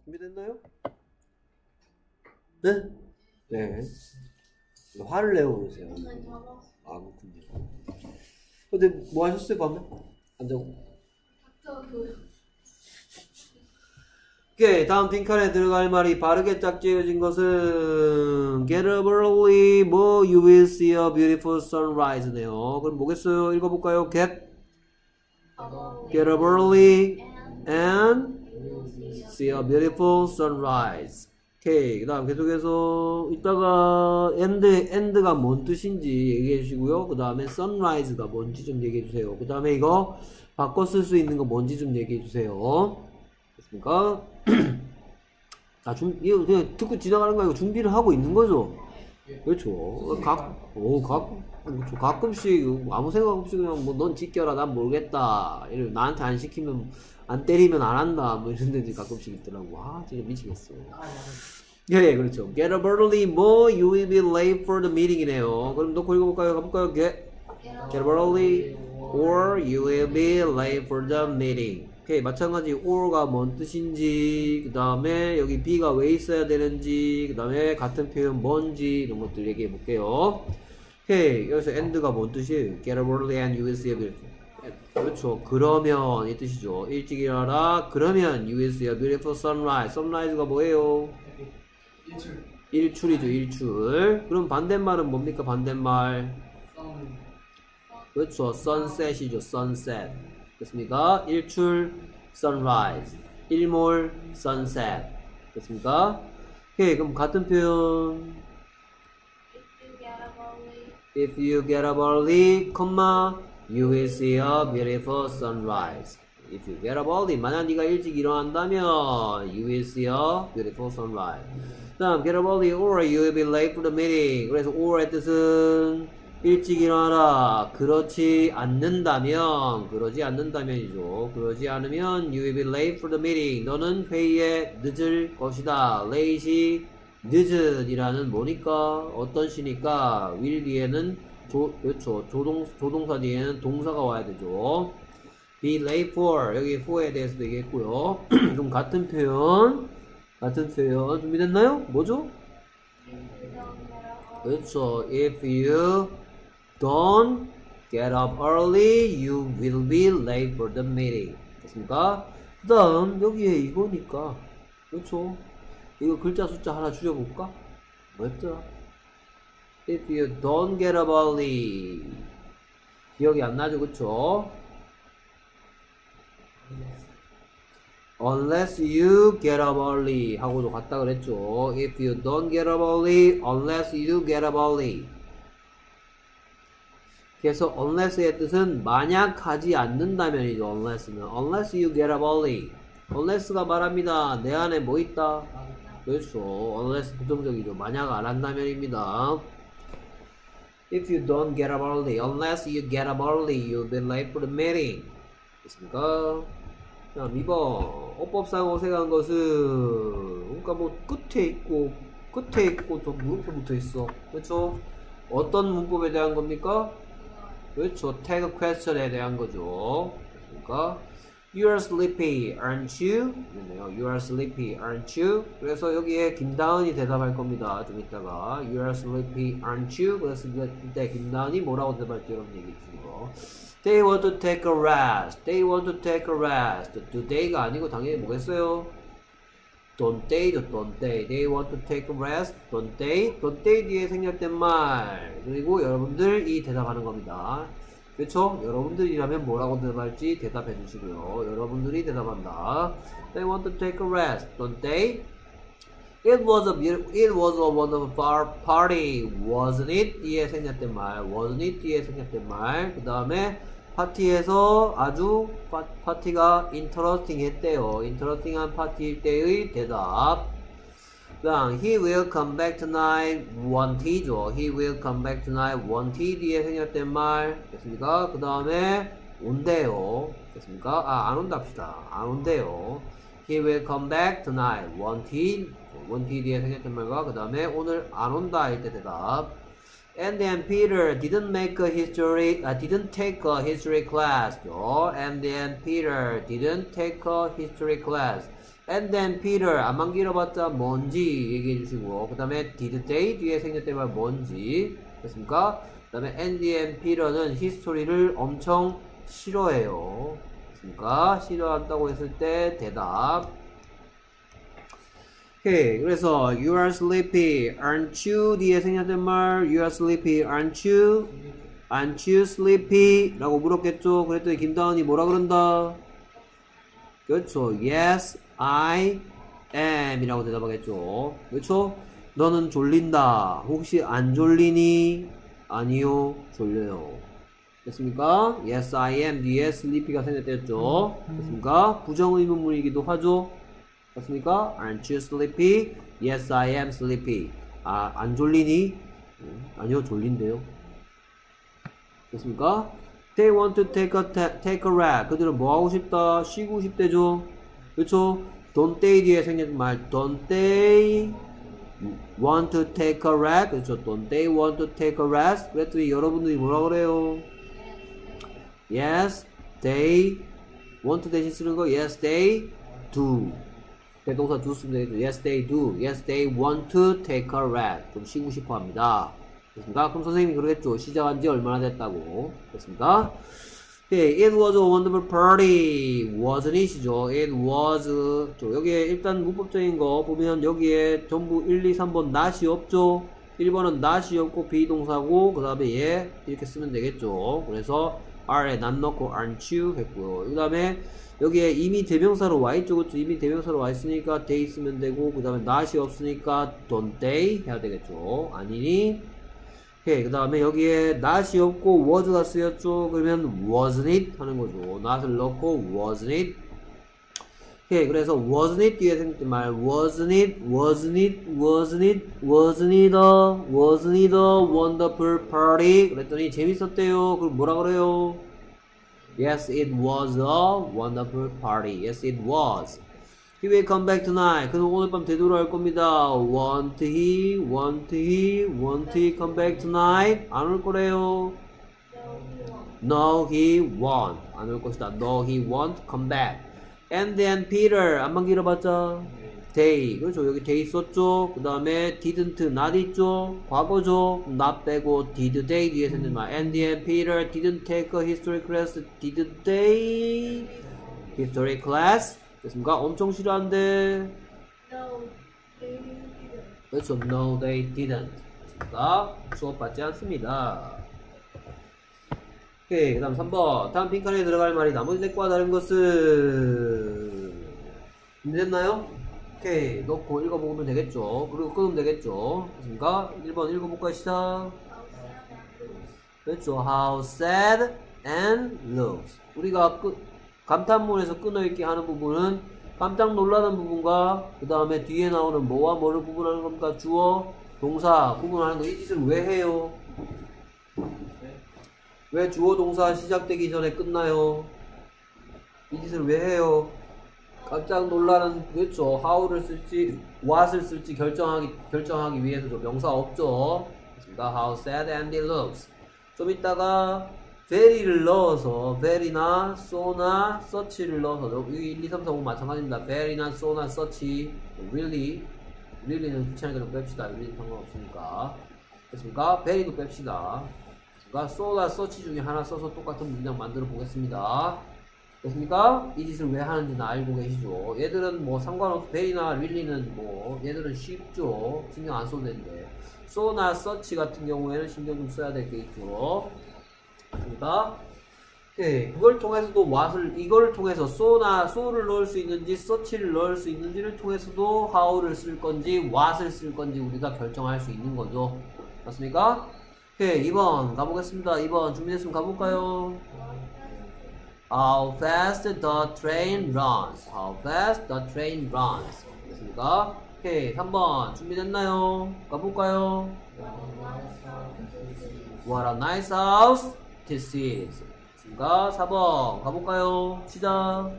준비됐나요? 네? 네. 화를 내고 그러세요. 아, 그렇군요. 근데 뭐 하셨어요, 밤에? 안 자고? 오케이, 다음 빈칸에 들어갈 말이 바르게 짝지어진 것은 get up early, 뭐 you will see a beautiful sunrise네요. 그럼 뭐겠어요? 읽어볼까요? get up early and see a beautiful sunrise. 오케이, 그 다음 계속해서 이따가 end가 뭔 뜻인지 얘기해 주시고요. 그 다음에 sunrise가 뭔지 좀 얘기해 주세요. 그 다음에 이거 바꿔 쓸 수 있는 거 뭔지 좀 얘기해 주세요. 됐습니까? 자, 이거 그냥 듣고 지나가는 거 아니고 준비를 하고 있는 거죠? 그렇죠. 가끔씩 아무 생각 없이 그냥 뭐 넌 지켜라, 난 모르겠다. 이러면 나한테 안 시키면, 안 때리면 안 한다. 뭐 이런 데들 가끔씩 있더라고. 아, 진짜 미치겠어. 예, 그렇죠. Get up early, 뭐 you will be late for the meeting이네요. 그럼 놓고 읽어볼까요? 가볼까요? Get up early or you will be late for the meeting. 오케이, 마찬가지 or가 뭔 뜻인지, 그 다음에 여기 be가 왜 있어야 되는지, 그 다음에 같은 표현 뭔지 이런 것들 얘기해 볼게요. 오케이, 여기서 and가 뭔 뜻이에요? Get up early and you will see a beautiful. 그렇죠. 그러면 이 뜻이죠. 일찍 일어나라. 그러면 you will see a beautiful sunrise. sunrise가 뭐예요? 일출이죠. 일출. 그럼 반대말은 뭡니까? 반대말. 그렇죠. sunset이죠. sunset. 됐습니까? 일출, sunrise. 일몰, sunset. 됐습니까? 오케이, 그럼 같은 표현. If you get up early, you will see a beautiful sunrise. If you get up early, 만약 네가 일찍 일어난다면 you will see a beautiful sunrise. 다음, get up early or you will be late for the meeting. 그래서 or의 뜻은 일찍 일어나라. 그렇지 않는다면이죠. 그러지 않으면 you will be late for the meeting. 너는 회의에 늦을 것이다. late이 늦은이라는 뭐니까? 어떤 시니까 will 뒤에는 그렇죠. 조동사 뒤에는 동사가 와야 되죠. be late for 여기 for에 대해서도 얘기했고요. 그럼 같은 표현 준비됐나요? 뭐죠? 그렇죠. If you don't get up early, you will be late for the meeting. 됐습니까? 그 다음 여기에 이거니까 그렇죠. 이거 글자 숫자 하나 줄여볼까? 뭐였죠? If you don't get up early 기억이 안 나죠? 그쵸? Unless you get up early 하고도 같다 그랬죠. If you don't get up early, unless you get up early. 그래서 unless의 뜻은 만약 하지 않는다면이죠. unless는 unless you get up early. unless가 말합니다. 내 안에 뭐 있다? 그렇죠. unless 부정적이죠. 만약 안 한다면입니다. If you don't get up early, unless you get up early, you'll be late for the meeting. 됐습니까? 자, 2번. 어법상 어색한 것은, 그러니까 뭐 끝에 있고 저 무릎에 붙어 있어. 그렇죠? 어떤 문법에 대한 겁니까? 그렇죠. tag question에 대한 거죠. 그러니까 You are sleepy, aren't you? 이네요. You are sleepy, aren't you? 그래서 여기에 김다은이 대답할 겁니다. 좀 이따가 You are sleepy, aren't you? 그래서 이때 김다은이 뭐라고 대답할지 여러분 얘기해 주시고 They want to take a rest. They want to take a rest. Today가 아니고 당연히 뭐겠어요? Don't they죠. Don't they. They want to take a rest. Don't they. Don't they 뒤에 생략된 말. 그리고 여러분들이 대답하는 겁니다. 그렇죠? 여러분들이라면 뭐라고 대답할지 대답해 주시고요. 여러분들이 대답한다. They want to take a rest, don't they? It was a wonderful party, wasn't it? 뒤에 생략된 말, wasn't it? 뒤에 생략된 말. 그 다음에 파티에서 아주 파티가 interesting 했대요. interesting한 파티일 때의 대답. 그다음 He will come back tonight, won't he죠. He will come back tonight, won't he 뒤에 생략된 말 됐습니까? 그 다음에 온대요. 됐습니까? 안 온다 합시다. 안 온대요. He will come back tonight, won't he 뒤에 생략된 말과 그 다음에 오늘 안 온다 할 때 대답. And then Peter didn't take a history class. And then Peter didn't take a history class. And then Peter 안만 길어봤자 뭔지 얘기해 주시고 그 다음에 did they 뒤에 생겼던 말 뭔지 됐습니까? 그 다음에 Andy and Peter는 히스토리를 엄청 싫어해요. 됐습니까? 싫어한다고 했을 때 대답. 오케이. 그래서 you are sleepy, aren't you? 뒤에 생겼던 말 you are sleepy, aren't you? Aren't you sleepy? 라고 물었겠죠. 그랬더니 김다은이 뭐라 그런다? 그렇죠. Yes, I am 이라고 대답하겠죠. 그렇죠? 너는 졸린다. 혹시 안 졸리니? 아니요, 졸려요. 됐습니까? Yes, I am 뒤에 sleepy가 생겼댔죠. 됐습니까? 부정의문문이기도 하죠. 됐습니까? Aren't you sleepy? Yes, I am sleepy. 아, 안 졸리니? 아니요, 졸린데요. 됐습니까? They want to take a rest. 그들은 뭐 하고 싶다? 쉬고 싶대죠. 그렇죠? Don't they 뒤에 생긴 말 Don't they want to take a rest? 그렇죠? Don't they want to take a rest? 그랬더니 여러분들이 뭐라 그래요? Yes, they want to 대신 쓰는 거 Yes, they do. 대동사 do 쓰면 되겠죠. Yes, they do. Yes, they want to take a rest. 좀 쉬고 싶어 합니다. 됐습니까? 그럼 선생님이 그러겠죠. 시작한 지 얼마나 됐다고. 됐습니까? Okay, it was a wonderful party. wasn't it이죠. It was. 여기에 일단 문법적인 거 보면 여기에 전부 1, 2, 3번 not이 없죠. 1번은 not이 없고 비동사고 그 다음에 얘 이렇게 쓰면 되겠죠. 그래서 R에 not 넣고 aren't you 했고요. 그 다음에 여기에 이미 대명사로 와있죠. 그렇죠? 이미 대명사로 와있으니까 they 쓰면 되고 그 다음에 not이 없으니까 don't they 해야 되겠죠. 아니니? 오케이. 그 다음에 여기에 not이 없고 was가 쓰였죠. 그러면 wasn't it 하는 거죠. not을 넣고 wasn't it. 오케이. 그래서 wasn't it 뒤에 생긴 말 wasn't it a wonderful party. 그랬더니 재밌었대요. 그럼 뭐라 그래요? Yes, it was a wonderful party. Yes, it was. He will come back tonight. 그는 오늘 밤 되돌아올 겁니다. Won't he come back tonight? 안 올 거래요. No, he won't. 안 올 것이다. No, he won't come back. And then Peter. 안만 길어봤자 they. 그렇죠. 여기 they 있었죠. 그 다음에 didn't, not 있죠. 과거죠. not 빼고 did they 뒤에 생긴 말. Andy and Peter didn't take a history class. Did they? History class? 됐습니까? 엄청 싫어한데. No, they didn't. 그렇죠. No, they didn't. 됐습니까? 수업 받지 않습니다. 오케이. 그 다음 3번. 다음 빈칸에 들어갈 말이 나머지 넷과 다른 것은 준비됐나요? 오케이. 넣고 읽어보면 되겠죠. 그리고 끊으면 되겠죠. 됐습니까? 1번 읽어볼까요? 시작. 그렇죠. How sad and looks. 우리가 감탄문에서 끊어읽기 하는 부분은 깜짝 놀라는 부분과 그 다음에 뒤에 나오는 뭐와 뭐를 구분하는 겁니까? 주어, 동사 구분하는 거. 이 짓을 왜 해요? 왜 주어 동사 시작되기 전에 끝나요? 이 짓을 왜 해요? 깜짝 놀라는, 그렇죠. how를 쓸지 what을 쓸지 결정하기 위해서죠. 명사 없죠. 그렇습니다. How sad Andy looks. 좀 이따가 very를 넣어서 very나 so나 such를 넣어서 여기 1, 2, 3, 4, 5 마찬가지입니다. very나 so나 such, really는 귀찮으니까 좀 뺍시다. really 상관없으니까. 됐습니까? very도 뺍시다. 그러니까 so나 such 중에 하나 써서 똑같은 문장 만들어 보겠습니다. 됐습니까? 이 짓을 왜 하는지는 알고 계시죠? 얘들은 뭐 상관없어. very나 really는 뭐 얘들은 쉽죠. 신경 안 써도 되는데 so나 such 같은 경우에는 신경 좀 써야 될 게 있죠. 됐습니까? 네, 그걸 통해서도 이걸 통해서 so를 넣을 수 있는지 such를 넣을 수 있는지를 통해서도 how를 쓸 건지 what을 쓸 건지 우리가 결정할 수 있는 거죠. 맞습니까? 오케이, 2번 가보겠습니다. 2번 준비됐으면 가볼까요? How fast the train runs. How fast the train runs. 됐습니까? 오케이, 3번 준비됐나요? 가볼까요? What a nice house this is. 됐습니까? 4번 가볼까요? 시작.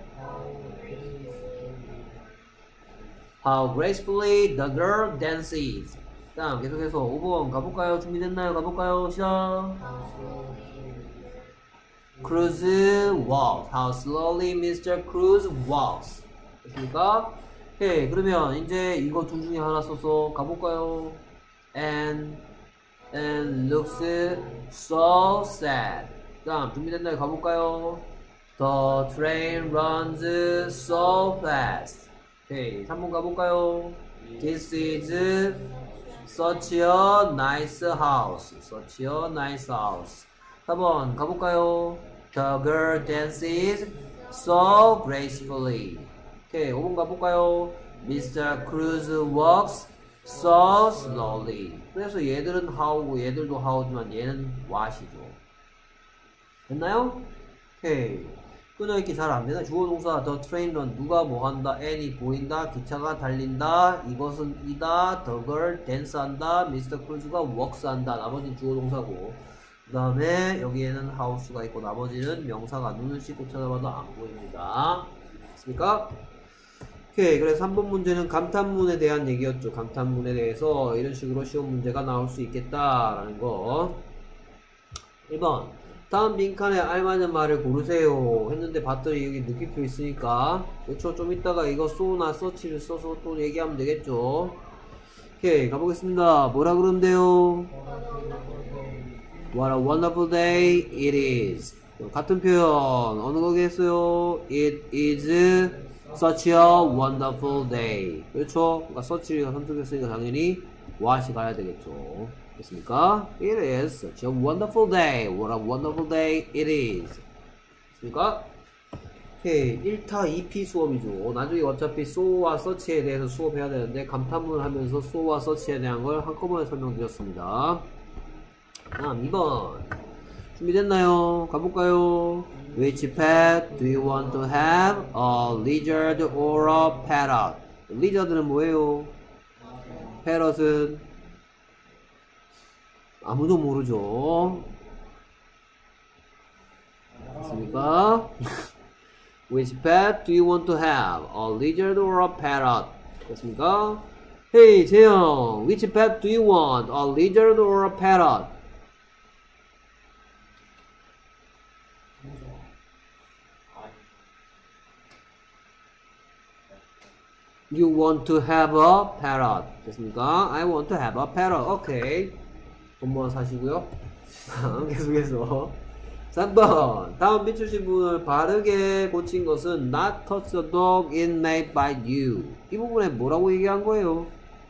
How gracefully the girl dances. 다음 계속해서 5번 가볼까요? 준비됐나요? 가볼까요? 시작. Cruz walks. How slowly Mr. Cruz walks. 됐습니까? 오케이, 그러면 이제 이거 둘 중에 하나 써서 가볼까요? And looks so sad. 다음 준비됐나요? 가볼까요? The train runs so fast. 오케이, 3번 가볼까요? This is such a nice house. Such a nice house. 4번 가볼까요? The girl dances so gracefully. 오케이, 5번 가볼까요? Mr. Cruz walks so slowly. 그래서 얘들은 how고 얘들도 how지만 얘는 what이죠. 됐나요? 오케이. 끊어읽기 잘 안되나? 주어동사 the train run 누가 뭐한다? N이 보인다. 기차가 달린다. 이것은 이다. The girl dance 한다. Mr. Cruz가 walks 한다. 나머지는 주어동사고 그 다음에 여기에는 house가 있고 나머지는 명사가 눈을 씻고 찾아봐도 안 보입니다. 됐습니까? 오케이. 그래서 3번 문제는 감탄문에 대한 얘기였죠. 감탄문에 대해서 이런 식으로 시험 문제가 나올 수 있겠다라는 거. 1번 다음 빈칸에 알맞은 말을 고르세요 했는데 봤더니 여기 느낌표 있으니까 그렇죠. 좀 이따가 이거 so나 search를 써서 또 얘기하면 되겠죠. 오케이. 가보겠습니다. 뭐라 그러면 돼요? What a wonderful day it is. 같은 표현 어느 거겠어요? It is such a wonderful day. 그렇죠. 그러니까 such가 선택했으니까 당연히 what이 가야 되겠죠. 됐습니까? It is such a wonderful day. What a wonderful day it is. 됐습니까? 오케이. 1타 2피 수업이죠. 나중에 어차피 so와 search에 대해서 수업해야 되는데 감탄문을 하면서 so와 search에 대한 걸 한꺼번에 설명드렸습니다. 다음 2번 준비됐나요? 가볼까요? Which pet do you want to have? A lizard or a parrot? lizard는 뭐예요? parrot은 아무도 모르죠. 됐습니까? Which pet do you want to have? A lizard or a parrot? 됐습니까? Hey 재영, which pet do you want? A lizard or a parrot? You want to have a parrot. 됐습니까? I want to have a parrot. 오케이. 돈 사시고요. 계속해서 3번 다음 밑줄신 분을 바르게 고친 것은 Not touch the dog it made by you. 이 부분에 뭐라고 얘기한 거예요?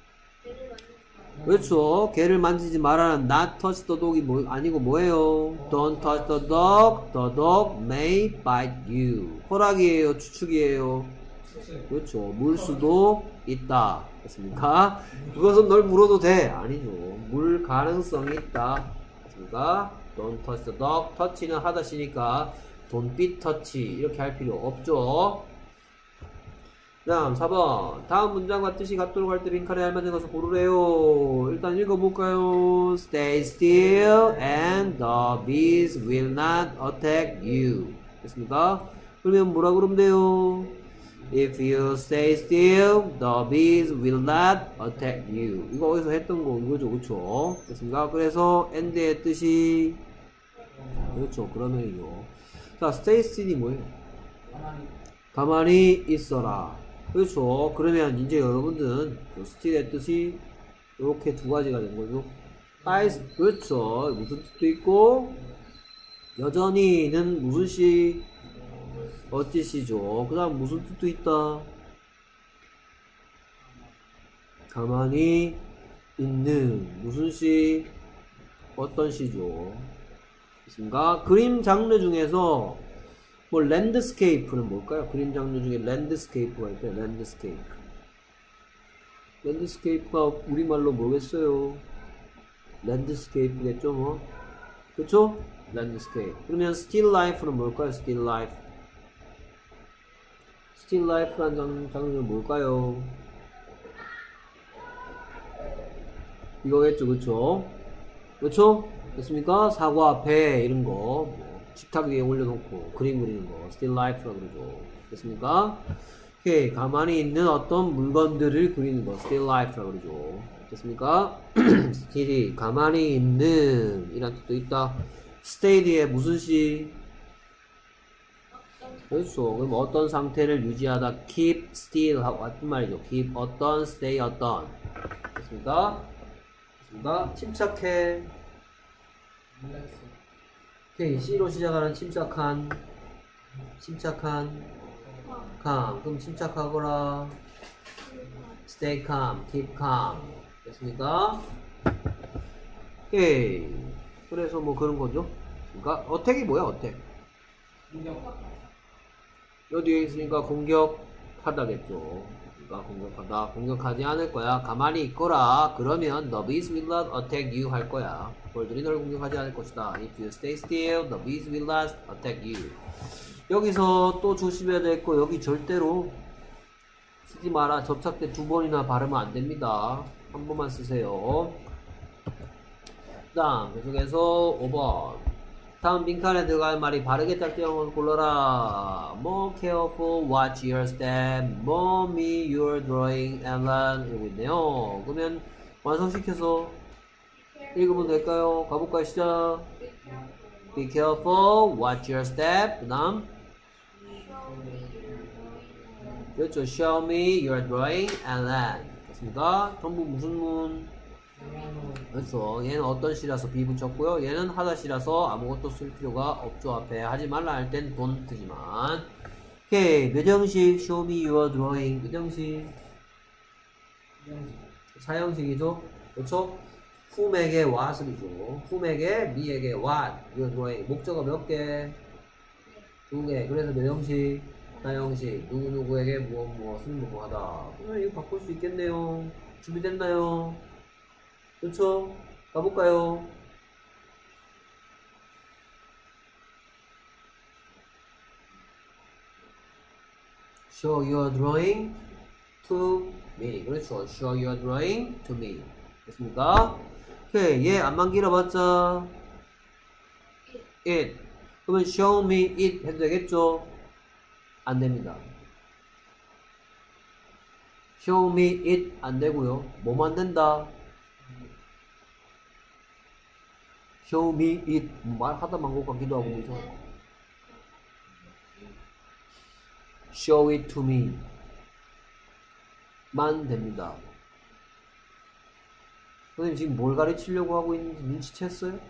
그렇죠. 개를 만지지 말라는 Not touch the dog이 아니고 뭐예요? Don't touch the dog made by you. 허락이에요? 추측이에요? 그렇죠. 물 수도 있다. 됐습니까? 그것은 널 물어도 돼. 아니죠. 물 가능성이 있다. 됐습니까? Don't touch the dog. touch는 하다시니까 don't be touch 이렇게 할 필요 없죠. 다음 4번 다음 문장과 뜻이 같도록 할 때 빈칸에 알맞은 것을 고르래요. 일단 읽어볼까요? Stay still and the bees will not attack you. 됐습니까? 그러면 뭐라 그러면 돼요? If you stay still, the bees will not attack you. 이거 어디서 했던 거 이거죠, 그렇죠? 됐습니까? 그래서 and의 뜻이 그렇죠. 그러면요. 자, stay still이 뭐예요? 가만히 있어라. 그렇죠. 그러면 이제 여러분들은 still의 뜻이 이렇게 두 가지가 된 거죠. 그렇죠. 무슨 뜻도 있고 여전히는 무슨 시 어찌시죠? 그 다음 무슨 뜻도 있다? 가만히 있는 무슨 시? 어떤 시죠? 있습니까? 그림 장르 중에서 뭐 랜드스케이프는 뭘까요? 그림 장르 중에 랜드스케이프가 있대요. 랜드스케이프가 우리말로 뭐겠어요? 랜드스케이프겠죠 뭐? 그쵸? 랜드스케이프. 그러면 still life는 뭘까요? still life라는 장르는 뭘까요? 이거겠죠, 그쵸? 됐습니까? 사과, 배, 이런 거, 뭐, 식탁 위에 올려놓고 그림 그리는 거, still life라고 그러죠. 됐습니까? 오케이, 가만히 있는 어떤 물건들을 그리는 거, still life라고 그러죠. 됐습니까? still이 가만히 있는 이란 뜻도 있다. stay 뒤에 무슨 시? 그렇죠. 그럼 어떤 상태를 유지하다 keep still 하고 같은 말이죠. keep 어떤 stay 어떤. 됐습니까? 됐습니다. 침착해. 오케이. C로 시작하는 침착한 calm. 그럼 침착하거라. stay calm, keep calm. 됐습니까? 오케이. 그래서 뭐 그런 거죠. 그러니까 어택이 뭐야? 어택. 요 뒤에 있으니까 공격하다겠죠. 그러니까 공격하다. 공격하지 않을 거야. 가만히 있거라. 그러면 the bees will not attack you 할 거야. 벌들이 널 공격하지 않을 것이다. If you stay still, the bees will not attack you. 여기서 또 조심해야 될 거 여기 절대로 쓰지 마라. 접착 때 2번이나 바르면 안 됩니다. 한 번만 쓰세요. 다음 계속해서 5번. 다음 빈칸에 들어갈 말이 바르게 짝지어서 골라라. More careful, watch your step, more me your drawing, Ellen. 이러고 있네요. 그러면 완성시켜서 읽으면 될까요? 가볼까요? 시작. Be careful, watch your step. 그 다음 그렇죠. Show me your drawing, Ellen. 됐습니까? 전부 무슨 문? 그렇죠. 얘는 어떤 시라서 be 붙였고요. 얘는 하다 시라서 아무것도 쓸 필요가 없죠. 앞에 하지 말라 할 땐 don't지만. 오케이. 몇 형식? Show me your drawing. 몇 형식? 사형식이죠. 그렇죠. whom에게 what이죠. whom에게 me에게 what. your drawing. 목적어 몇 개? 2개. 그래서 몇 형식? 사형식. 누구누구에게 무엇을 뭐하다. 그러면 이거 바꿀 수 있겠네요. 준비됐나요? 그렇죠? 가볼까요? Show your drawing to me. 그렇죠. Show your drawing to me. 됐습니까? 오케이. 얘 안만 길어봤자 it. 그러면 show me it 해도 되겠죠? 안 됩니다. show me it 안 되고요. 뭐만 된다? show me it 말하다 만 것 같기도 하고 그죠? show it to me 만 됩니다. 선생님 지금 뭘 가르치려고 하고 있는지 눈치챘어요?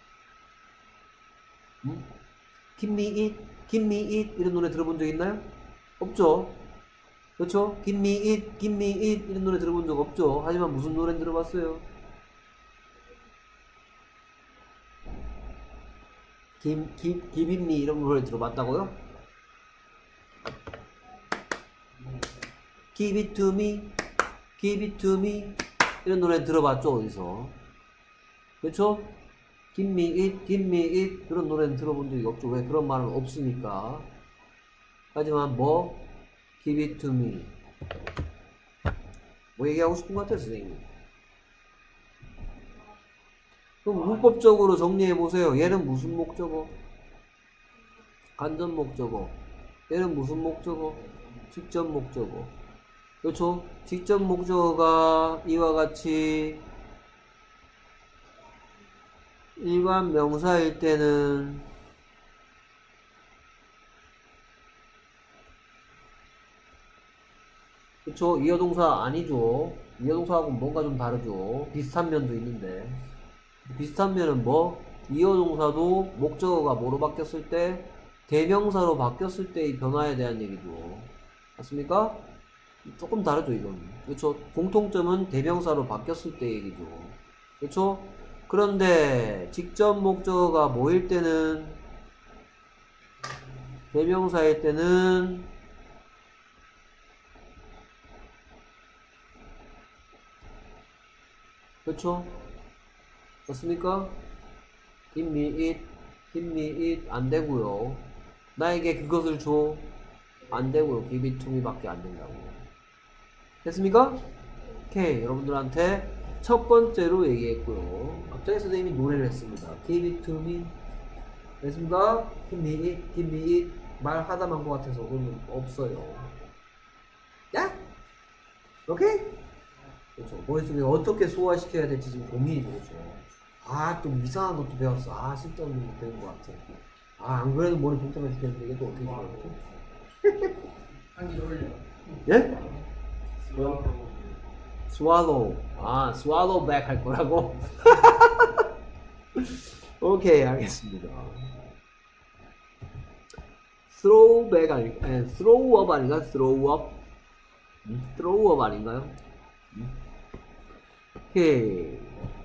응? give me it, give me it 이런 노래 들어본 적 있나요? 없죠? 그렇죠? give me it, give me it 이런 노래 들어본 적 없죠? 하지만 무슨 노래 들어봤어요? give it me 이런 노래 들어봤다고요? give it to me, give it to me 이런 노래 들어봤죠? 어디서? 그렇죠? give me it, give me it 그런 노래는 들어본 적이 없죠. 왜? 그런 말은 없으니까. 하지만 뭐? give it to me 뭐 얘기하고 싶은 것 같아요 선생님? 그럼 문법적으로 정리해보세요. 얘는 무슨 목적어? 간접 목적어. 얘는 무슨 목적어? 직접 목적어. 그렇죠? 직접 목적어가 이와 같이 일반 명사일 때는 그렇죠? 이어동사 아니죠. 이어동사하고는 뭔가 좀 다르죠. 비슷한 면도 있는데 비슷한 면은 뭐? 이어동사도 목적어가 뭐로 바뀌었을 때? 대명사로 바뀌었을 때의 변화에 대한 얘기죠. 맞습니까? 조금 다르죠 이건. 그렇죠? 공통점은 대명사로 바뀌었을 때 얘기죠. 그렇죠? 그런데 직접 목적어가 뭐일 때는 대명사일 때는 그렇죠? 맞습니까? give me it, give me it 안 되고요. 나에게 그것을 줘 안 되고요. give it to me 밖에 안 된다고. 됐습니까? 오케이. 여러분들한테 첫 번째로 얘기했고요. 갑자기 선생님이 노래를 했습니다. give it to me. 됐습니까? give me it, give me it 말하다만 것 같아서 그건 없어요. 야? 오케이? 그렇죠. 머릿속에 어떻게 소화시켜야 될지 지금 고민이죠. 그렇죠. 아, 또 이상한 것도 배웠어. 아, 쓸데없는 거 배운 것 같아. 아, 안 그래도 머리 복잡해서 되는데 이게 또 어떻게 되지? 한기 올려. 예? swallow. 아, swallow back 할 거라고? 오케이, 알겠습니다. throw back 아닌가? throw up 아닌가? throw up? throw up 아닌가요? 오케이.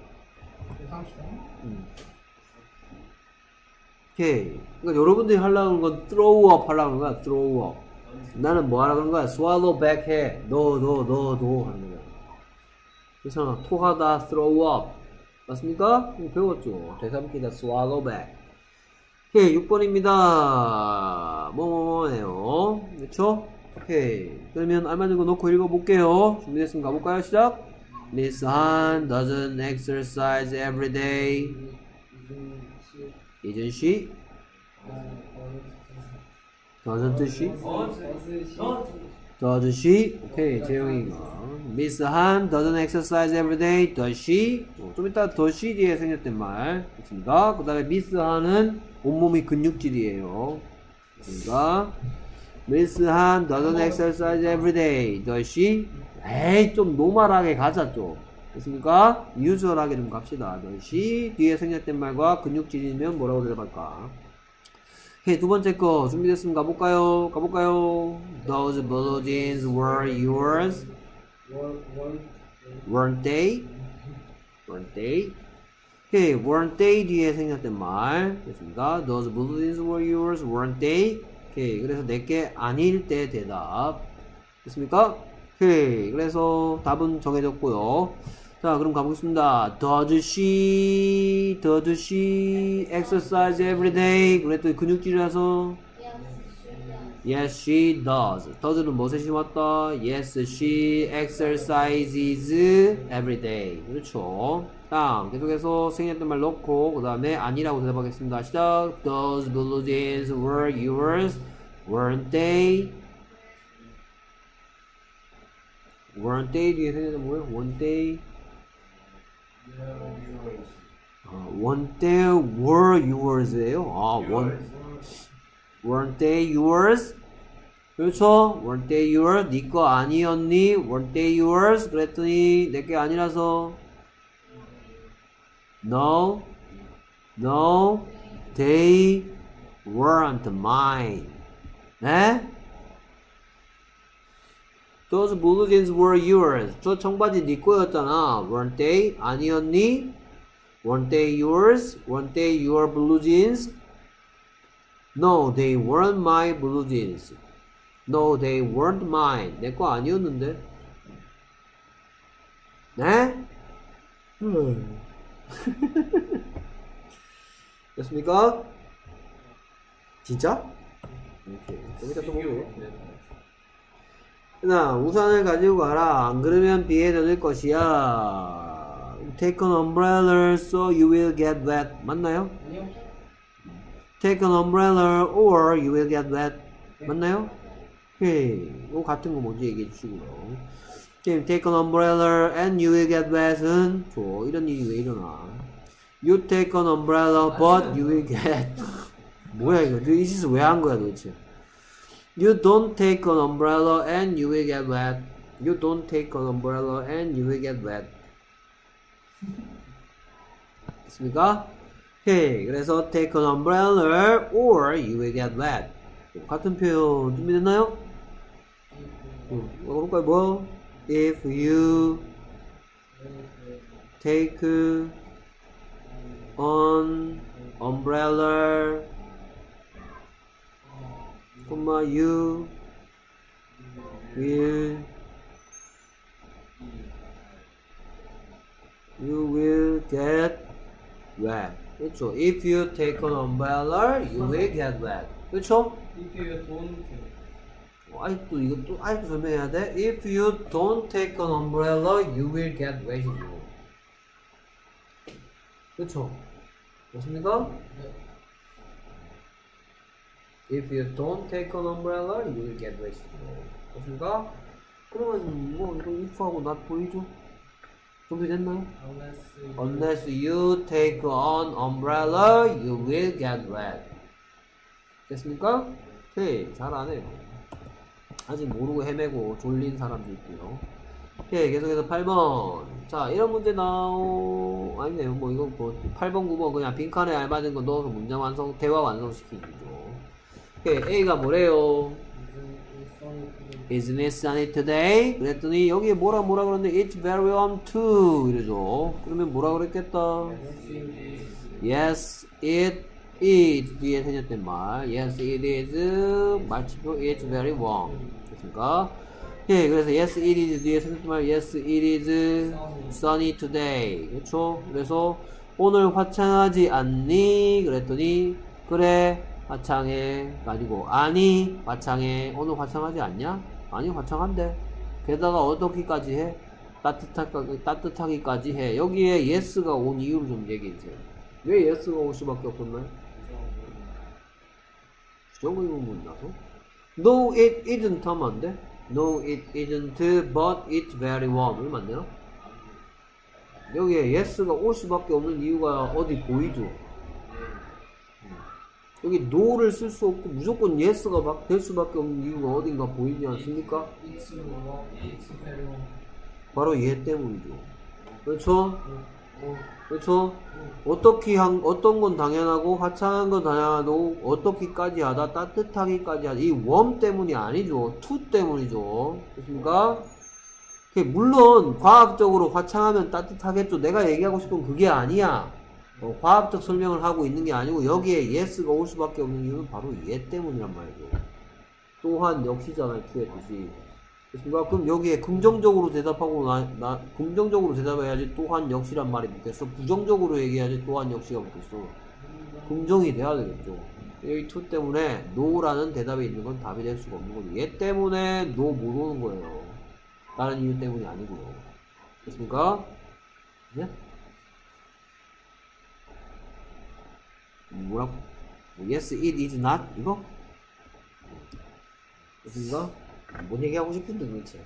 오케이. 그러니까 여러분들이 하려는 건 throw up 하려는 거야, throw up. 나는 뭐 하라고 하는 거야? swallow back 해. 너 하는 거야. 그래서 토하다, throw up. 맞습니까? 이거 배웠죠? 되삼키다, swallow back. 오케이, 6번입니다. 뭐뭐뭐네요. 그렇죠? 오케이. 그러면 알맞은 거 놓고 읽어볼게요. 준비됐으면 가볼까요? 시작. Miss Han doesn't exercise every day. Isn't she? Doesn't she? Does she? 오케이, 재영이가 Miss Han doesn't exercise every day. Does she? 좀 이따 does she 뒤에 생겼던 말 있습니다. 그 다음에 Miss Han은 온몸이 근육질이에요. 그러니까 Miss Han doesn't exercise every day. Does she? 에이, 좀 노멀하게 가자 좀. 됐습니까? 유주얼하게 좀 갑시다. Does she? 뒤에 생략된 말과 근육질이면 뭐라고 대답할까? 오케이, 두 번째 거 준비됐으면 가볼까요? Those blue jeans were yours? Weren't they? 오케이, weren't they 뒤에 생략된 말 됐습니다. Those blue jeans were yours? Weren't they? 오케이, 그래서 내게 아닐 때 대답 됐습니까? 오케이, 그래서 답은 정해졌고요. 자, 그럼 가보겠습니다. Does she exercise every day? 그랬더니 근육질이라서 Yes, she does. does는 무엇에 심었다? Yes, she exercises every day. 그렇죠. 다음 계속해서 생략된 말 넣고 그 다음에 아니라고 대답하겠습니다. 시작. Those blue jeans were yours? Weren't they? weren't they 뒤에 생략된 뭐예요? weren't they? weren't they were yours예요? weren't they yours? 그렇죠? weren't they yours? 네 거 아니었니? weren't they yours? 그랬더니 내게 아니라서 No, they weren't mine. 네? Those blue jeans were yours. 저 청바지 네 거였잖아. Weren't they? 아니었니? Weren't they yours? Weren't they your blue jeans? No, they weren't my blue jeans. No, they weren't mine. 내 거 아니었는데. 네? 됐습니까? 진짜? 오케이. 좀 이따 또 보고. 나 우산을 가지고 가라. 안 그러면 비에 젖을 것이야. Take an umbrella so you will get wet. 맞나요? 아니요. Take an umbrella or you will get wet. 맞나요? 오케이. 이거 같은 거 먼저 얘기해 주시고요. Take an umbrella and you will get wet은 이런 일이 왜 일어나? You take an umbrella but you will get 뭐야 이거? 이 짓을 왜 한 거야 도대체? You don't take an umbrella and you will get wet. You don't take an umbrella and you will get wet. 됐습니까? 오케이. 그래서 take an umbrella or you will get wet. 같은 표현 준비됐나요? 볼까요? 뭐? If you take an umbrella, you will get wet. 그렇죠. If you take an umbrella, you will get wet. 그렇죠? If you don't. 아직도 이것도 아직도 설명해야 돼. If you don't take an umbrella, you will get wet. 그렇죠? 맞습니까? 네. If you don't take an umbrella, you will get wet. 맞습니까? 그러면 뭐 이거 if하고 not 보이죠? 준비됐나요? Unless you take an umbrella, you will get wet. 됐습니까? 오케이, 잘하네요. 아직 모르고 헤매고 졸린 사람도 있고요. 오케이, 계속해서 8번. 자, 이런 문제 아니네요. 뭐, 이거 뭐, 8번, 9번 그냥 빈칸에 알맞은 거 넣어서 문장 완성, 대화 완성시키기죠. 오케이, A가 뭐래요? Isn't it sunny today? 그랬더니, 여기에 뭐라 그러는데, It's very warm too. 이러죠. 그러면 뭐라 그랬겠다? Yes, it is. 뒤에 생겼던 말. Yes, it is. 말치표, it's very warm. 됐습니까? 예, 그래서 yes, it is 뒤에 생겼던 말. Yes, it is sunny today. 그렇죠? 그래서 오늘 화창하지 않니? 그랬더니 그래, 화창해. 아니고 아니, 화창해. 오늘 화창하지 않냐? 아니, 화창한데. 게다가 어떻게까지 해? 따뜻하기까지 해. 여기에 yes가 온 이유를 좀 얘기해주세요. 왜 yes가 올 수밖에 없었나요? 부정의문문이라서? No, it isn't 하면 안 돼? No, it isn't, but it's very warm. 이러면 안 되나? 여기에 yes가 올 수밖에 없는 이유가 어디 보이죠? 여기 no를 쓸 수 없고 무조건 yes가 될 수밖에 없는 이유가 어딘가 보이지 않습니까? 바로 얘 때문이죠. 그렇죠? 그렇죠? 어떤 건 당연하고 화창한 건 당연하고 어떻게까지 하다 따뜻하기까지 하다 이 warm 때문이 아니죠. to 때문이죠. 그렇습니까? 물론 과학적으로 화창하면 따뜻하겠죠. 내가 얘기하고 싶은 그게 아니야. 과학적 설명을 하고 있는 게 아니고 여기에 yes가 올 수밖에 없는 이유는 바로 얘 때문이란 말이죠. 또한 역시잖아요. to의 뜻이. 그렇습니까? 그럼 여기에 긍정적으로 대답하고 긍정적으로 대답해야지 또한 역시란 말이 붙겠어. 부정적으로 얘기해야지 또한 역시가 붙겠어. 긍정이 돼야 되겠죠. 여기 to 때문에 no라는 대답이 있는 건 답이 될 수가 없는 거죠. 얘 때문에 no 못 오는 거예요. 다른 이유 때문이 아니고요. 됐습니까? 네? 뭐라고? Yes, it is not? 이거? 됐습니까? 뭔 얘기하고 싶은데 도대체?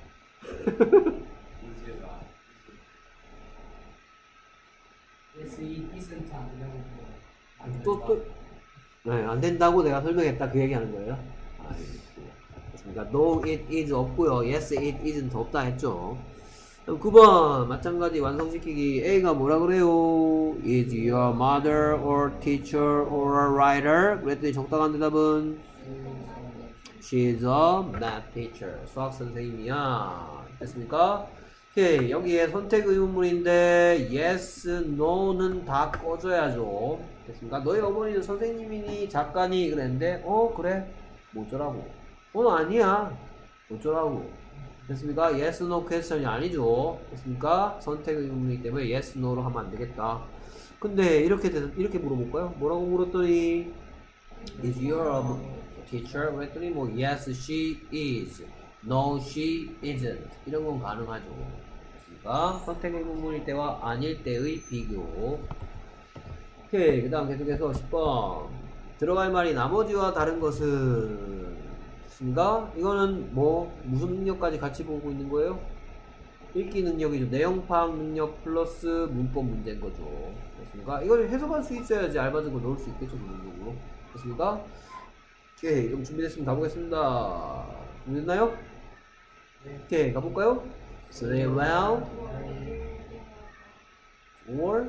네, 안 된다고 내가 설명했다 그 얘기 하는 거예요? 그렇습니까? No, it is 없고요. Yes, it isn't 없다 했죠. 그럼 9번 마찬가지 완성시키기. A가 뭐라 그래요? Is your mother or teacher or a writer? 그랬더니 적당한 대답은 She's a math teacher. 수학 선생님이야. 됐습니까? 오케이. 여기에 선택 의문문인데 yes, no는 다 꺼줘야죠. 됐습니까? 너희 어머니는 선생님이니 작가니 그랬는데 그래. 뭐더라고. 아니야. 뭐더라고. 됐습니까? yes, no question이 아니죠. 됐습니까? 선택 의문이기 때문에 yes, no로 하면 안 되겠다. 근데 이렇게 물어볼까요? 뭐라고 물었더니 Is your teacher? 그랬더니 뭐 yes, she is. No, she isn't. 이런 건 가능하죠. 됐습니까? 선택 의문문일 때와 아닐 때의 비교. 오케이. 그 다음 계속해서 10번. 들어갈 말이 나머지와 다른 것은 됐습니까? 이거는 뭐 무슨 능력까지 같이 보고 있는 거예요? 읽기 능력이죠. 내용 파악 능력 플러스 문법 문제인 거죠. 됐습니까? 이걸 해석할 수 있어야지 알맞은 거 넣을 수 있겠죠. 기본적으로. 됐습니까? 오케이. 그럼 준비됐으면 가보겠습니다. 준비됐나요? 오케이. 가볼까요? Sleep well or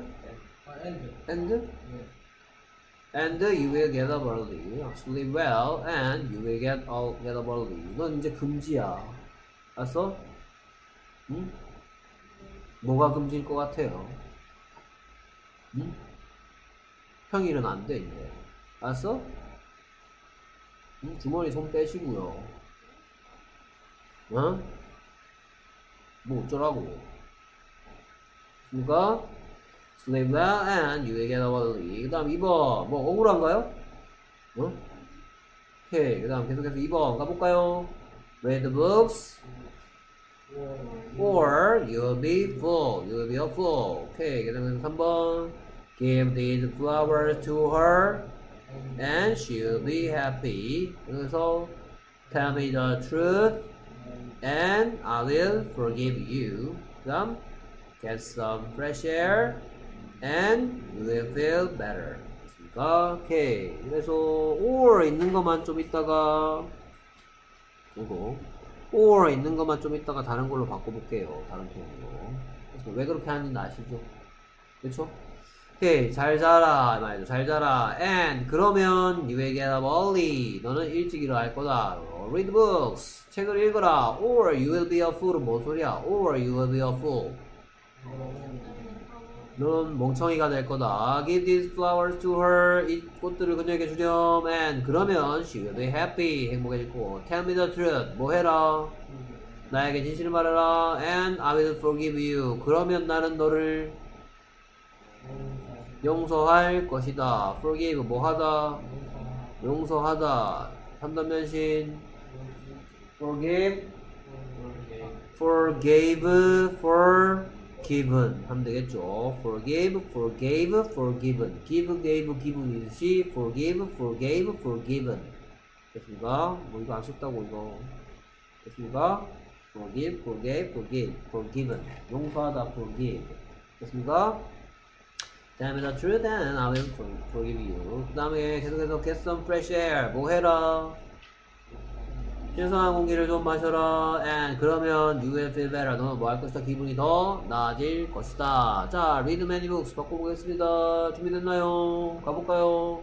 and you will get up early. Sleep well and you will get up early. 넌 이제 금지야. 알았어? 응? 뭐가 금지일 것 같아요? 응? 평일은 안 돼, 이제. 알았어? 응? 주머니 손 빼시고요. 어? 뭐 어쩌라고. 그니까 Sleep well and you will get up early. 그 다음 2번. 뭐 억울한가요? 오케이. 그 다음 계속해서 2번 가볼까요? Read books or you'll be full. You'll be a fool. 오케이. 그 다음 3번 Give these flowers to her and she'll be happy. 그래서 Tell me the truth and I will forgive you. 그 다음 Get some fresh air and you will feel better. 됐습니까? 오케이. 그래서 or 있는 것만 좀 있다가 이거 or 있는 것만 좀 있다가 다른 걸로 바꿔볼게요. 다른 표현으로. 그래서 왜 그렇게 하는지 아시죠? 그쵸? 오케이. 잘 자라. 말이죠. 잘 자라. And 그러면 you will get up early. 너는 일찍 일어날 거다. Read books. 책을 읽어라. Or you will be a fool. 뭔 소리야? Or you will be a fool. 너는 멍청이가 될 거다. Give these flowers to her. 이 꽃들을 그녀에게 주렴. And 그러면 she will be happy. 행복해질 거고. Tell me the truth. 뭐 해라? 나에게 진실을 말해라. And I will forgive you. 그러면 나는 너를 용서할 것이다. Forgive 뭐 하다? 용서하다. 3단 변신. Forgive. Forgave. Forgiven 하면 되겠죠. Forgive, forgave, forgiven. Give, gave, given이듯이 forgive, forgave, forgiven. 됐습니까? 뭐 이거 안 썼다고 이거. 됐습니까? Forgive, forgave, forgive, forgiven. 용서하다, forgive. 됐습니까? Tell me the truth and I will forgive you. 그 다음에 계속해서 get some fresh air. 뭐 해라? 신선한 공기를 좀 마셔라. And 그러면 you will feel better. 너는 뭐 할 것이다? 기분이 더 나아질 것이다. 자, read many books 바꿔보겠습니다. 준비됐나요? 가볼까요?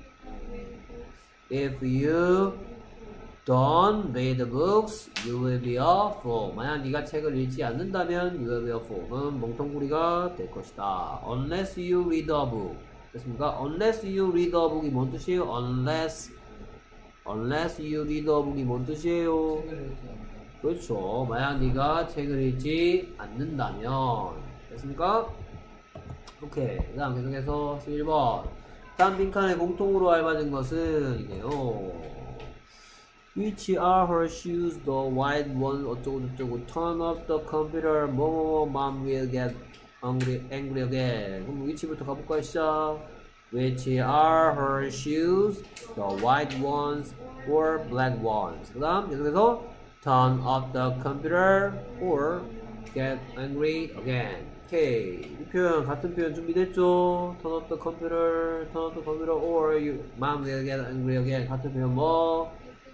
If you don't read the books, you will be a fool. 만약 네가 책을 읽지 않는다면 you will be a fool. 너는 멍텅구리가 될 것이다. Unless you read a book. 됐습니까? Unless you read a book이 뭔 뜻이에요? Unless you read a book이 뭔 뜻이에요? 책을 읽지 않는다. 그렇죠. 만약 네가 책을 읽지 않는다면. 됐습니까? 오케이. 그 다음 계속해서 11번. 다음 빈칸에 공통으로 알맞은 것은 이게요. Which are her shoes? The white one 어쩌고저쩌고. Turn off the computer. 뭐뭐뭐 mom will get angry again. 그럼 which부터 가볼까요? 시작. Which are her shoes? The white ones or black ones? 그 다음 계속해서 turn off the computer or get angry again. 오케이. 이 표현 같은 표현 준비됐죠? Turn off the computer, turn off the computer or mom will get angry again. 같은 표현 뭐?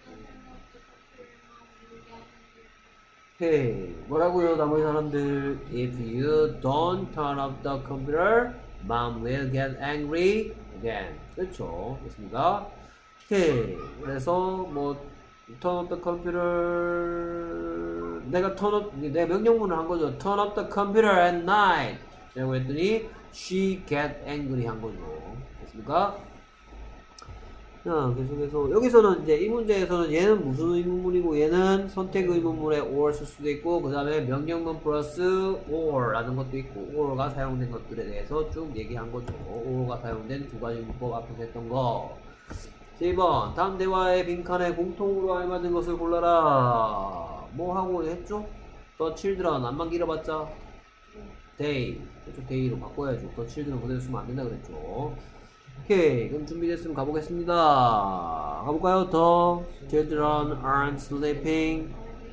오케이. 뭐라고요 나머지 사람들? If you don't turn off the computer, mom will get angry again. 그렇죠. 됐습니다. 오케이. 그래서 뭐 turn off the computer 내가 명령문을 한 거죠. turn off the computer at night 라고 했더니 she get angry 한 거죠. 됐습니까? 자, 계속해서 여기서는 이제 이 문제에서는 얘는 무슨 의문문이고 얘는 선택 의문문에 or 쓸 수도 있고 그 다음에 명령문 플러스 or 라는 것도 있고 or가 사용된 것들에 대해서 쭉 얘기한 거죠. or가 사용된 두 가지 문법 앞에서 했던 거. 1번 다음 대화의 빈칸에 공통으로 알맞은 것을 골라라. 뭐 하고 했죠? The children 안만 길어봤자 they. 그렇죠. day로 바꿔야죠. The children 그대로 쓰면 안 된다 그랬죠. 오케이. 그럼 준비됐으면 가보겠습니다. 가볼까요? The children aren't sleeping.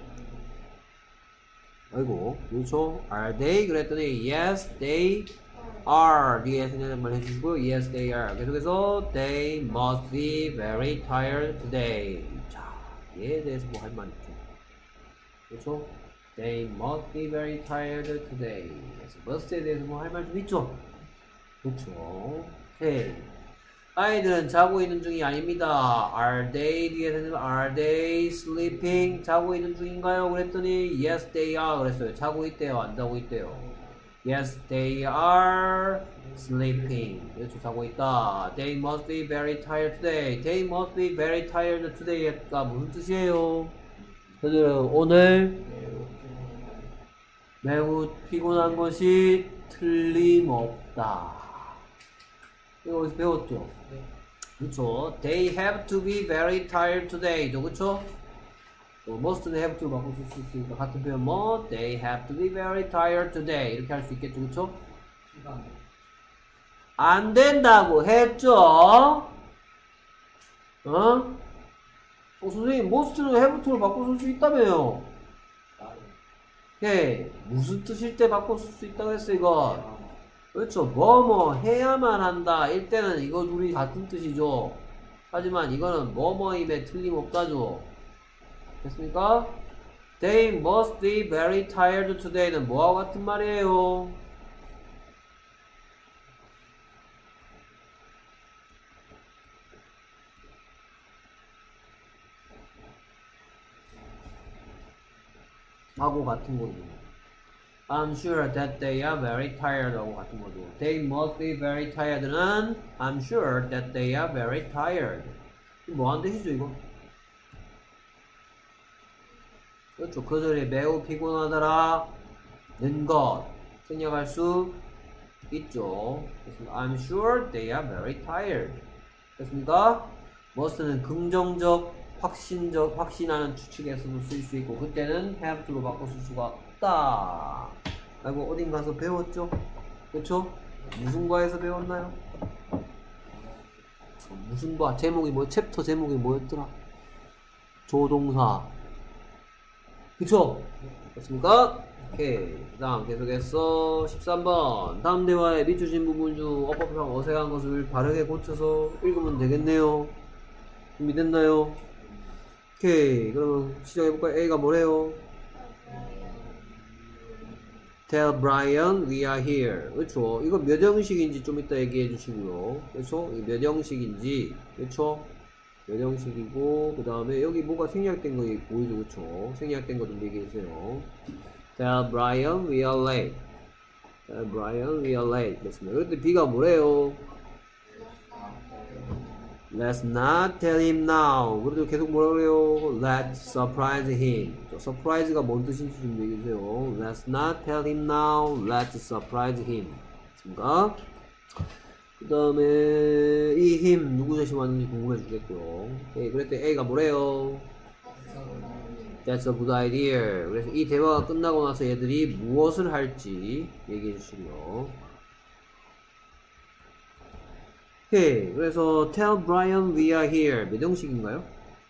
아이고, 그렇죠? Are they? 그랬더니 yes, they are. 뒤에 생략말 해주시고요. Yes, they are. 계속해서 they must be very tired today. 자, 얘에 대해서 뭐 할 말 있죠? 그렇죠? They must be very tired today. 그래서 must에 대해서 뭐 할 말 좀 있죠? 그렇죠? 오케이. 아이들은 자고 있는 중이 아닙니다. Are they? 뒤에서는 Are they sleeping? 자고 있는 중인가요? 그랬더니 Yes, they are. 그랬어요. 자고 있대요. 안 자고 있대요. Yes, they are sleeping. 그렇죠. 자고 있다. They must be very tired today. They must be very tired today가 무슨 뜻이에요? 그들은 오늘 매우 피곤한 것이 틀림없다. 이거 어디서 배웠죠? 그쵸? They have to be very tired today. 그쵸? must는 have to 바꿔 쓸 수 있으니까 같은 표현 뭐? They have to be very tired today. 이렇게 할 수 있겠죠? 그쵸? 안 된다고 했죠? 선생님, must는 have to를 바꿔 쓸 수 있다며요. 오케이. 무슨 뜻일 때 바꿔 쓸 수 있다고 했어, 이거? 그렇죠. 뭐뭐 해야만 한다. 일때는 이거 둘이 같은 뜻이죠. 하지만 이거는 뭐뭐임에 틀림없다죠. 됐습니까? They must be very tired today는 뭐와 같은 말이에요? 하고 같은 거죠. I'm sure that they are very tired 하고 같은 거죠. They must be very tired는 I'm sure that they are very tired. 뭐하는 뜻이죠 이거? 그렇죠. 그 절에 매우 피곤하더라 는 것 생략할 수 있죠. 그래서 I'm sure they are very tired. 됐습니까? must는 긍정적, 확신하는 추측에서도 쓸 수 있고 그때는 have to로 바꿔 쓸 수가 없다. 라고 어딘 가서 배웠죠? 그렇죠? 무슨 과에서 배웠나요? 무슨 과? 제목이 뭐 챕터 제목이 뭐였더라? 조동사. 그쵸? 됐습니까? 오케이. 그 다음 계속해서 13번 다음 대화에 미쳐진 부분 중 어법상 어색한 것을 바르게 고쳐서 읽으면 되겠네요. 준비됐나요? 오케이. 그러면 시작해볼까요? A가 뭐래요? Tell Brian we are here. 그렇죠. 이거 몇 형식인지 좀 이따 얘기해 주시고요. 그렇죠? 이게 몇 형식인지. 그렇죠? 몇 형식이고 그 다음에 여기 뭐가 생략된 거 보이죠? 그렇죠? 생략된 거 좀 얘기해 주세요. Tell Brian we are late. Tell Brian we are late. 됐습니다. 그때 B가 뭐래요? Let's not tell him now. 그래도 계속 뭐라 그래요? Let's surprise him. surprise가 뭔 뜻인지 좀 얘기해주세요. Let's not tell him now. Let's surprise him. 됐습니까? 그 다음에 이 him 누구 대신 왔는지 궁금해 주겠고요. 오케이. 그랬더니 A가 뭐래요? That's a good idea. 그래서 이 대화가 끝나고 나서 얘들이 무엇을 할지 얘기해 주시고요. 오케이. 그래서 tell Brian we are here 몇 형식인가요?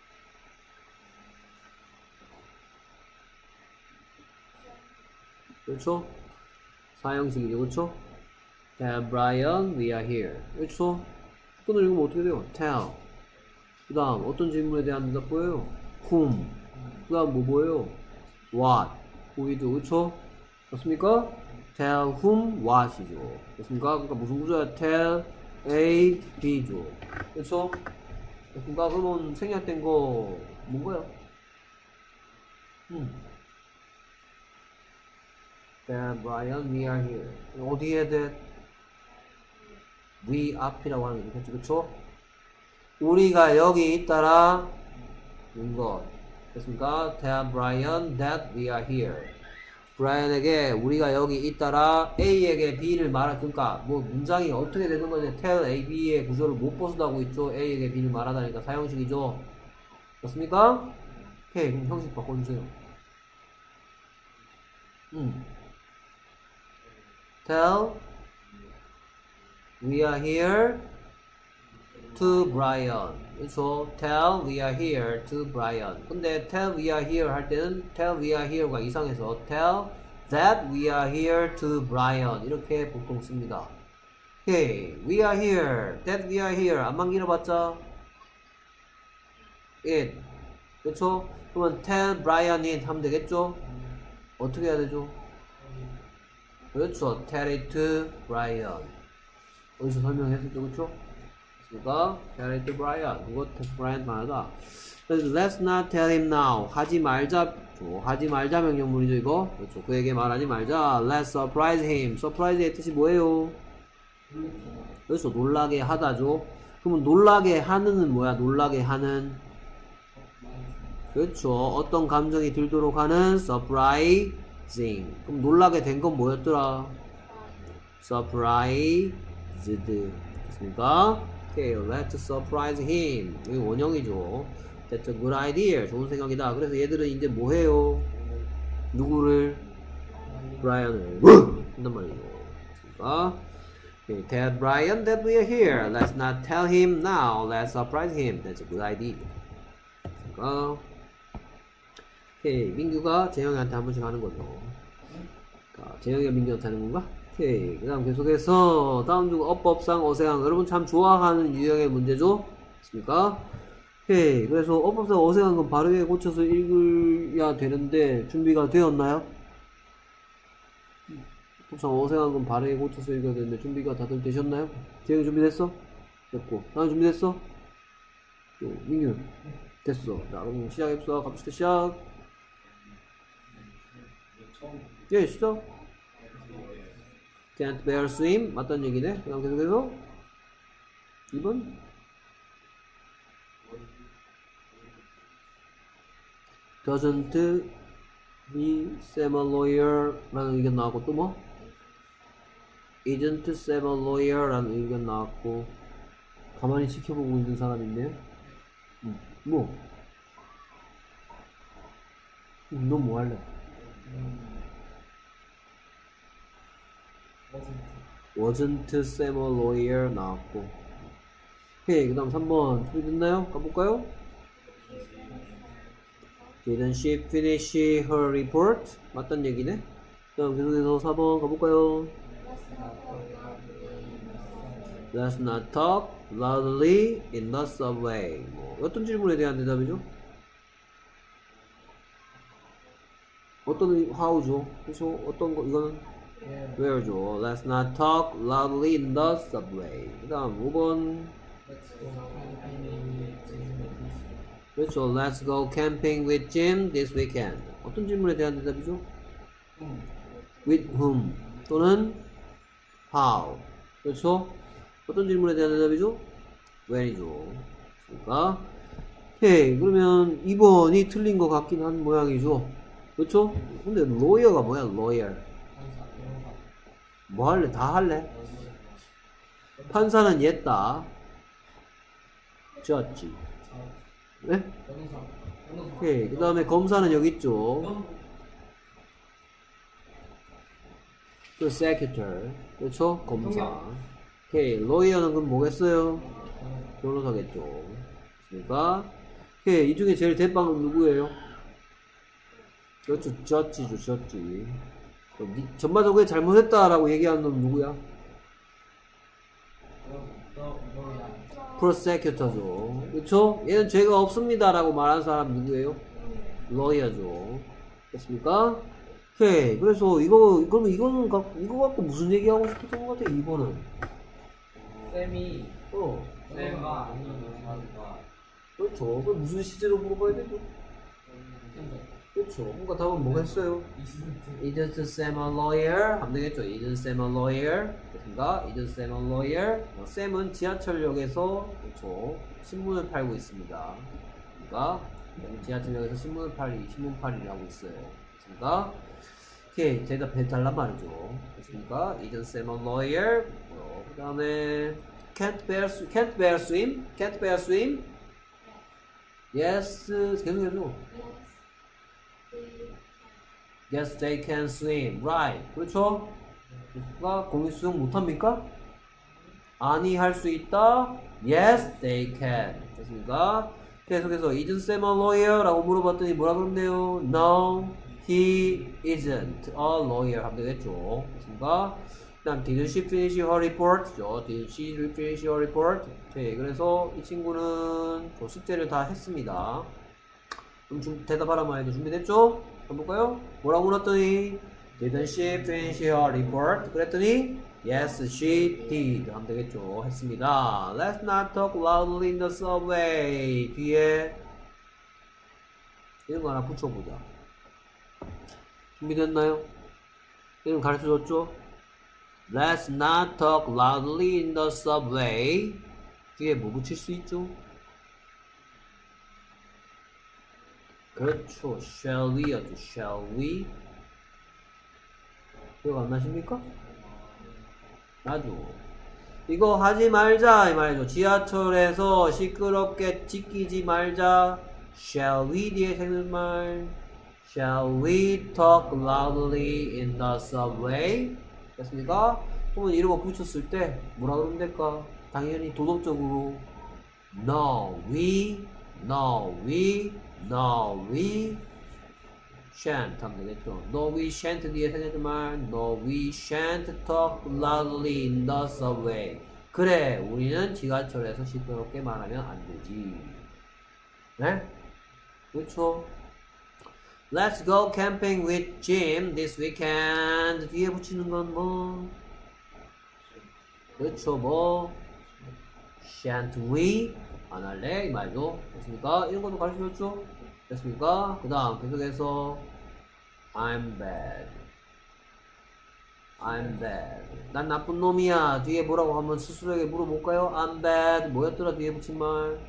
그렇죠? 4형식이죠. 그렇죠? tell Brian we are here. 그렇죠? 그거는 읽으면 어떻게 돼요? tell. 그 다음 어떤 질문에 대한 대답 보여요? whom. 그 다음 뭐 보여요? what. 보이죠? 그렇죠? 맞습니까? tell whom what이죠. 됐습니까? 그러니까 무슨 구조야? tell A, B죠. 그렇죠? 됐습니까? 그러면 생략된 거 뭔가요? That Brian, we are here. 어디에 that? We 앞이라고 하는 게 좋겠죠. 그쵸? 우리가 여기 있다라 는 것. 됐습니까? Tell Brian that we are here. 브라이언에게 우리가 여기 있다라 A에게 B를 그러니까 뭐 문장이 어떻게 되는 거냐? Tell A, B의 구조를 못 벗어나고 있죠. A에게 B를 말하다니까 사형식이죠. 맞습니까? 오케이. 그럼 형식 바꿔주세요. Tell we are here to Brian. 그렇죠? Tell we are here to Brian. 근데 tell we are here 할 때는 tell we are here가 이상해서 tell that we are here to Brian 이렇게 보통 씁니다. 오케이. We are here. That we are here. 안만 길어봤자 it. 그렇죠? 그러면 tell Brian it 하면 되겠죠? 어떻게 해야 되죠? 그렇죠. Tell it to Brian. 어디서 설명했었죠? 그렇죠? 그러니까 tell it to Brian. 그거 Brian 말하다. 그래서 let's not tell him now. 하지 말자. 하지 말자 명령문이죠 이거. 그렇죠. 그에게 말하지 말자. Let's surprise him. surprise의 뜻이 뭐예요? 그렇죠. 놀라게 하다죠. 그러면 놀라게 하는은 뭐야? 놀라게 하는. 그렇죠. 어떤 감정이 들도록 하는 surprising. 그럼 놀라게 된 건 뭐였더라? surprised. 됐습니까? 오케이. Let's surprise him. 이게 원형이죠. That's a good idea. 좋은 생각이다. 그래서 얘들은 이제 뭐 해요? 누구를? 브라이언을 한단 말이죠. 됐습니까? Okay, tell Brian that we are here. Let's not tell him now. Let's surprise him. That's a good idea. 됐습니까? 오케이. 민규가 재영이한테 한 번씩 하는 거죠. 자, 재영이가 민규한테 하는 건가? 오케이. 그 다음 계속해서 다음 중 어법상 어색한 거. 여러분 참 좋아하는 유형의 문제죠? 맞습니까? 오케이. 그래서 어법상 어색한 건 바르게 고쳐서 읽어야 되는데 준비가 되었나요? 어법상 어색한 건 바르게 고쳐서 읽어야 되는데 준비가 다들 되셨나요? 재영이 준비됐어? 됐고. 나는 준비됐어? 또 민규 됐어. 자 그럼 시작해봅시다. 갑시다. 시작. 예 시작. Can't bear swim 맞다는 얘기네. 그 다음 계속해서 2번 Doesn't he Sam a lawyer 라는 의견 나왔고 또 뭐? Isn't Sam a lawyer 라는 의견 나왔고 가만히 지켜보고 있는 사람 있네요. 뭐? 너 뭐 할래? Wasn't Sam a lawyer 나왔고 오케이 그 다음 3번 준비됐나요? 가볼까요? Didn't she finish her report? 맞단 얘기네. 그 다음 계속해서 4번 가볼까요? Let's not talk loudly in the subway. 뭐, 어떤 질문에 대한 대답이죠? 어떤 how죠? 그래서 어떤 거 이거는 where죠? Let's not talk loudly in the subway. 그 다음 5번 그렇죠. Let's go camping with Jim this weekend. 어떤 질문에 대한 대답이죠? With whom 또는 how. 그렇죠? 어떤 질문에 대한 대답이죠? when이죠. 그러니까 오케이 그러면 2번이 틀린 것 같긴 한 모양이죠. 그렇죠? 근데 lawyer가 뭐야? lawyer. 뭐 할래? 다 할래? 판사는 옛다. judge. 네? 오케이. 그 다음에 검사는 여기 있죠. prosecutor. 그렇죠? 검사. 오케이. lawyer는 그럼 뭐겠어요? 변호사겠죠. 그러니까 오케이. 이 중에 제일 대빵은 누구예요? 그렇죠. judge죠. judge. 전반적으로 잘못했다라고 얘기하는 놈 누구야? prosecutor죠. 그쵸? 얘는 죄가 없습니다라고 말하는 사람 누구예요? lawyer죠. 됐습니까? 오케이. 그래서 그러면 이거 갖고 무슨 얘기하고 싶었던 것 같아? 2번은. 쌤이 쌤과 아니면 사과. 그렇죠. 그럼 무슨 시제로 물어봐야 되죠? 그렇죠. 그러니까 답은 뭐겠어요? Isn't Sam a lawyer? 하면 되겠죠. Isn't Sam a lawyer? 됐습니까? Isn't Sam a lawyer? 쌤은 지하철역에서 그렇죠. 신문을 팔고 있습니다. 그러니까 지하철역에서 신문 팔이를 하고 있어요. 됐습니까? 오케이. 대답해 달란 말이죠. 됐습니까? Isn't Sam a lawyer? 그 다음에 can't bear swim? Can't bear swim? Yes. 계속해줘. Yes, they can swim. Right. 그렇죠? 그러니까 공이 수영 못합니까? 아니, 할 수 있다. Yes, they can. 됐습니까? 계속해서 Isn't Sam a lawyer? 라고 물어봤더니 뭐라 그랬네요? No, he isn't a lawyer. 하면 되겠죠. 됐습니까? 그 다음 Didn't she finish her report? Didn't she finish her report? 오케이, 그래서 이 친구는 숙제를 다 했습니다. 그럼 대답하란 말이죠. 준비됐죠? 한번 볼까요? 뭐라고 물었더니 Didn't she finish her report? 그랬더니 Yes, she did. 하면 되겠죠. 했습니다. Let's not talk loudly in the subway. 뒤에 이런 거 하나 붙여보자. 준비됐나요? 이름 가르쳐줬죠? Let's not talk loudly in the subway. 뒤에 뭐 붙일 수 있죠? 그렇죠. Shall we 하죠. Shall we? 기억 안 나십니까? 나도. 이거 하지 말자 이 말이죠. 지하철에서 시끄럽게 지키지 말자. Shall we 뒤에 생긴 말. Shall we talk loudly in the subway? 됐습니까? 그러면 이런 거 붙였을 때 뭐라 그러면 될까? 당연히 도덕적으로 No, we shan't 하면 되겠죠. No, we shan't 뒤에 생겼던 말. No, we shan't talk loudly in the subway. 그래, 우리는 지하철에서 시끄럽게 말하면 안 되지. 네? 그렇죠. Let's go camping with Jim this weekend. 뒤에 붙이는 건 뭐? 그렇죠, 뭐? Shan't we? 안 할래? 이 말도. 됐습니까? 이런 것도 가르쳐줬죠? 됐습니까? 그 다음 계속해서 I'm bad. I'm bad. 난 나쁜 놈이야. 뒤에 뭐라고 한번 스스로에게 물어볼까요? I'm bad. 뭐였더라? 뒤에 붙인 말.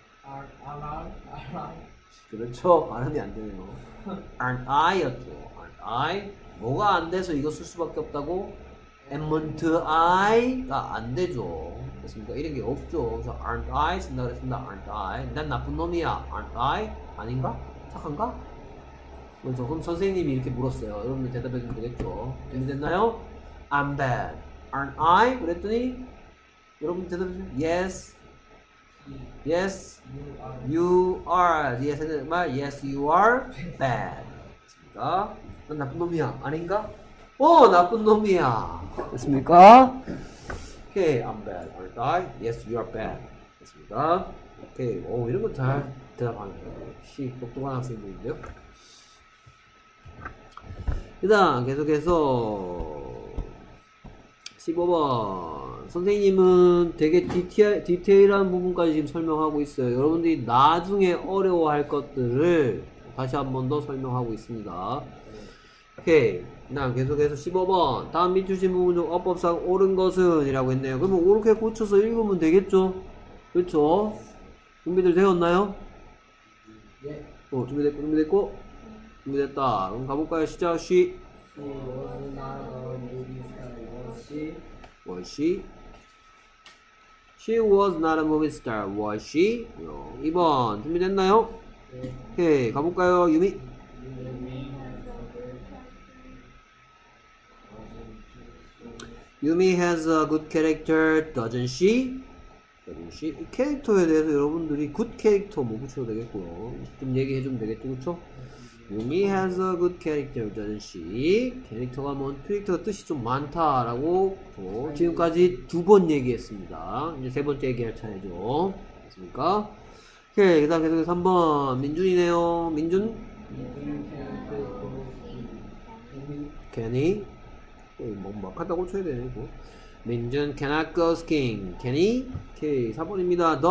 그렇죠. 발음이 안 되네요. Aren't I였죠. Aren't I? 뭐가 안 돼서 이거 쓸 수밖에 없다고? Amn't I가 안 되죠. 됐습니까? 이런 게 없죠. 그래서 aren't I 쓴다 그랬습니다. aren't I. 난 나쁜 놈이야. aren't I? 아닌가? 착한가? 그렇죠. 그럼 선생님이 이렇게 물었어요. 여러분들 대답해주면 되겠죠. 준비됐나요? I'm bad. aren't I? 그랬더니 여러분 대답해주세요. Yes. Yes. You are. 뒤에 생각한 말 Yes, you are bad. 됐습니까? 난 나쁜 놈이야. 아닌가? 나쁜 놈이야. 됐습니까? 오케이, I'm bad. aren't I? Yes, you are bad. 됐습니까? 오케이, 이런 거 잘 대답하는 거예요. 역시 똑똑한 학생들인데요. 그 다음, 계속해서 15번. 선생님은 되게 디테일한 부분까지 지금 설명하고 있어요. 여러분들이 나중에 어려워할 것들을 다시 한 번 더 설명하고 있습니다. 오케이. 그 다음 계속해서 15번. 다음 밑 주신 부분 중 어법상 옳은 것은 이라고 했네요. 그러면 옳게 고쳐서 읽으면 되겠죠? 그렇죠? 준비들 되었나요? 예. 준비됐고? 준비됐다. 그럼 가볼까요? 시작. She was she? She was not a movie star. Was she? 2번. 준비됐나요? 예. 오케이. 가볼까요? 유미? Yumi has a good character, doesn't she? Doesn't she? 이 캐릭터에 대해서 여러분들이 good 캐릭터 뭐 붙여도 되겠고요. 좀 얘기해주면 되겠죠, 그쵸? Yumi has a good character, doesn't she? 캐릭터가 캐릭터가 뜻이 좀 많다라고 지금까지 2번 얘기했습니다. 이제 3번째 얘기할 차례죠. 됐습니까? 오케이, 그 다음 계속해서 3번. 민준이네요. 민준? Kenny? 뭐 갖다 고쳐야 되네 이거. 민준 cannot go skiing. Can he? 오케이 4번입니다.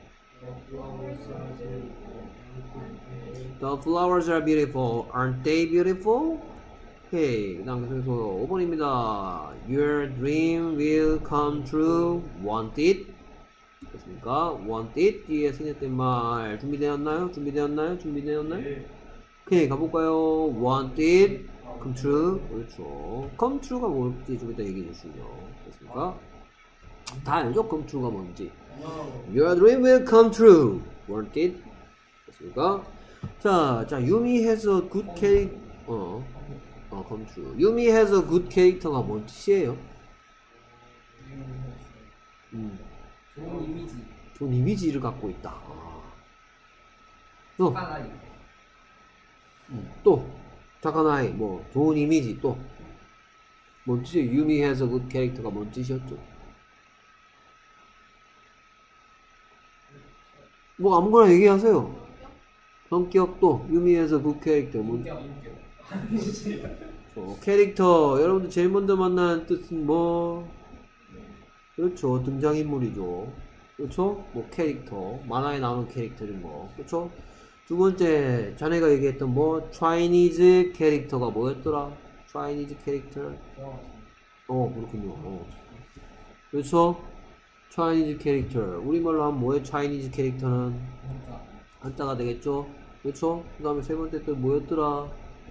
The flowers are beautiful. Aren't they beautiful? 오케이 그 다음 계속해서 5번입니다. Your dream will come true. Want it? 됐습니까? Want it? 뒤에 생겼던 말 준비되었나요? 예. 오케이 가볼까요? Want it? come true. 그렇죠. come true가 뭔지 좀 이따 얘기해 주시죠. 됐습니까? 다 알죠? come true가 뭔지. Your dream will come true. Want it? 됐습니까? 자, Yumi has a good character. come true. Yumi has a good character가 뭔 뜻이에요? 좋은 이미지. 좋은 이미지를 갖고 있다. 또 착한 아이, 좋은 이미지, 또 뭔 뜻이에요? Yumi has a good character가 뭔 뜻이었죠? 아무거나 얘기하세요. 성격. 또 Yumi has a good character 인격. 캐릭터. 여러분들 제일 먼저 만나는 뜻은 뭐? 그렇죠. 등장인물이죠. 그렇죠? 캐릭터. 만화에 나오는 캐릭터인 거. 그렇죠? 두 번째, 자네가 얘기했던 Chinese 캐릭터가 뭐였더라? Chinese 캐릭터. 그렇군요. 그렇죠? Chinese 캐릭터. 우리말로 하면 뭐예요? Chinese 캐릭터는? 한자가 되겠죠? 그렇죠? 그 다음에 세 번째 또 뭐였더라?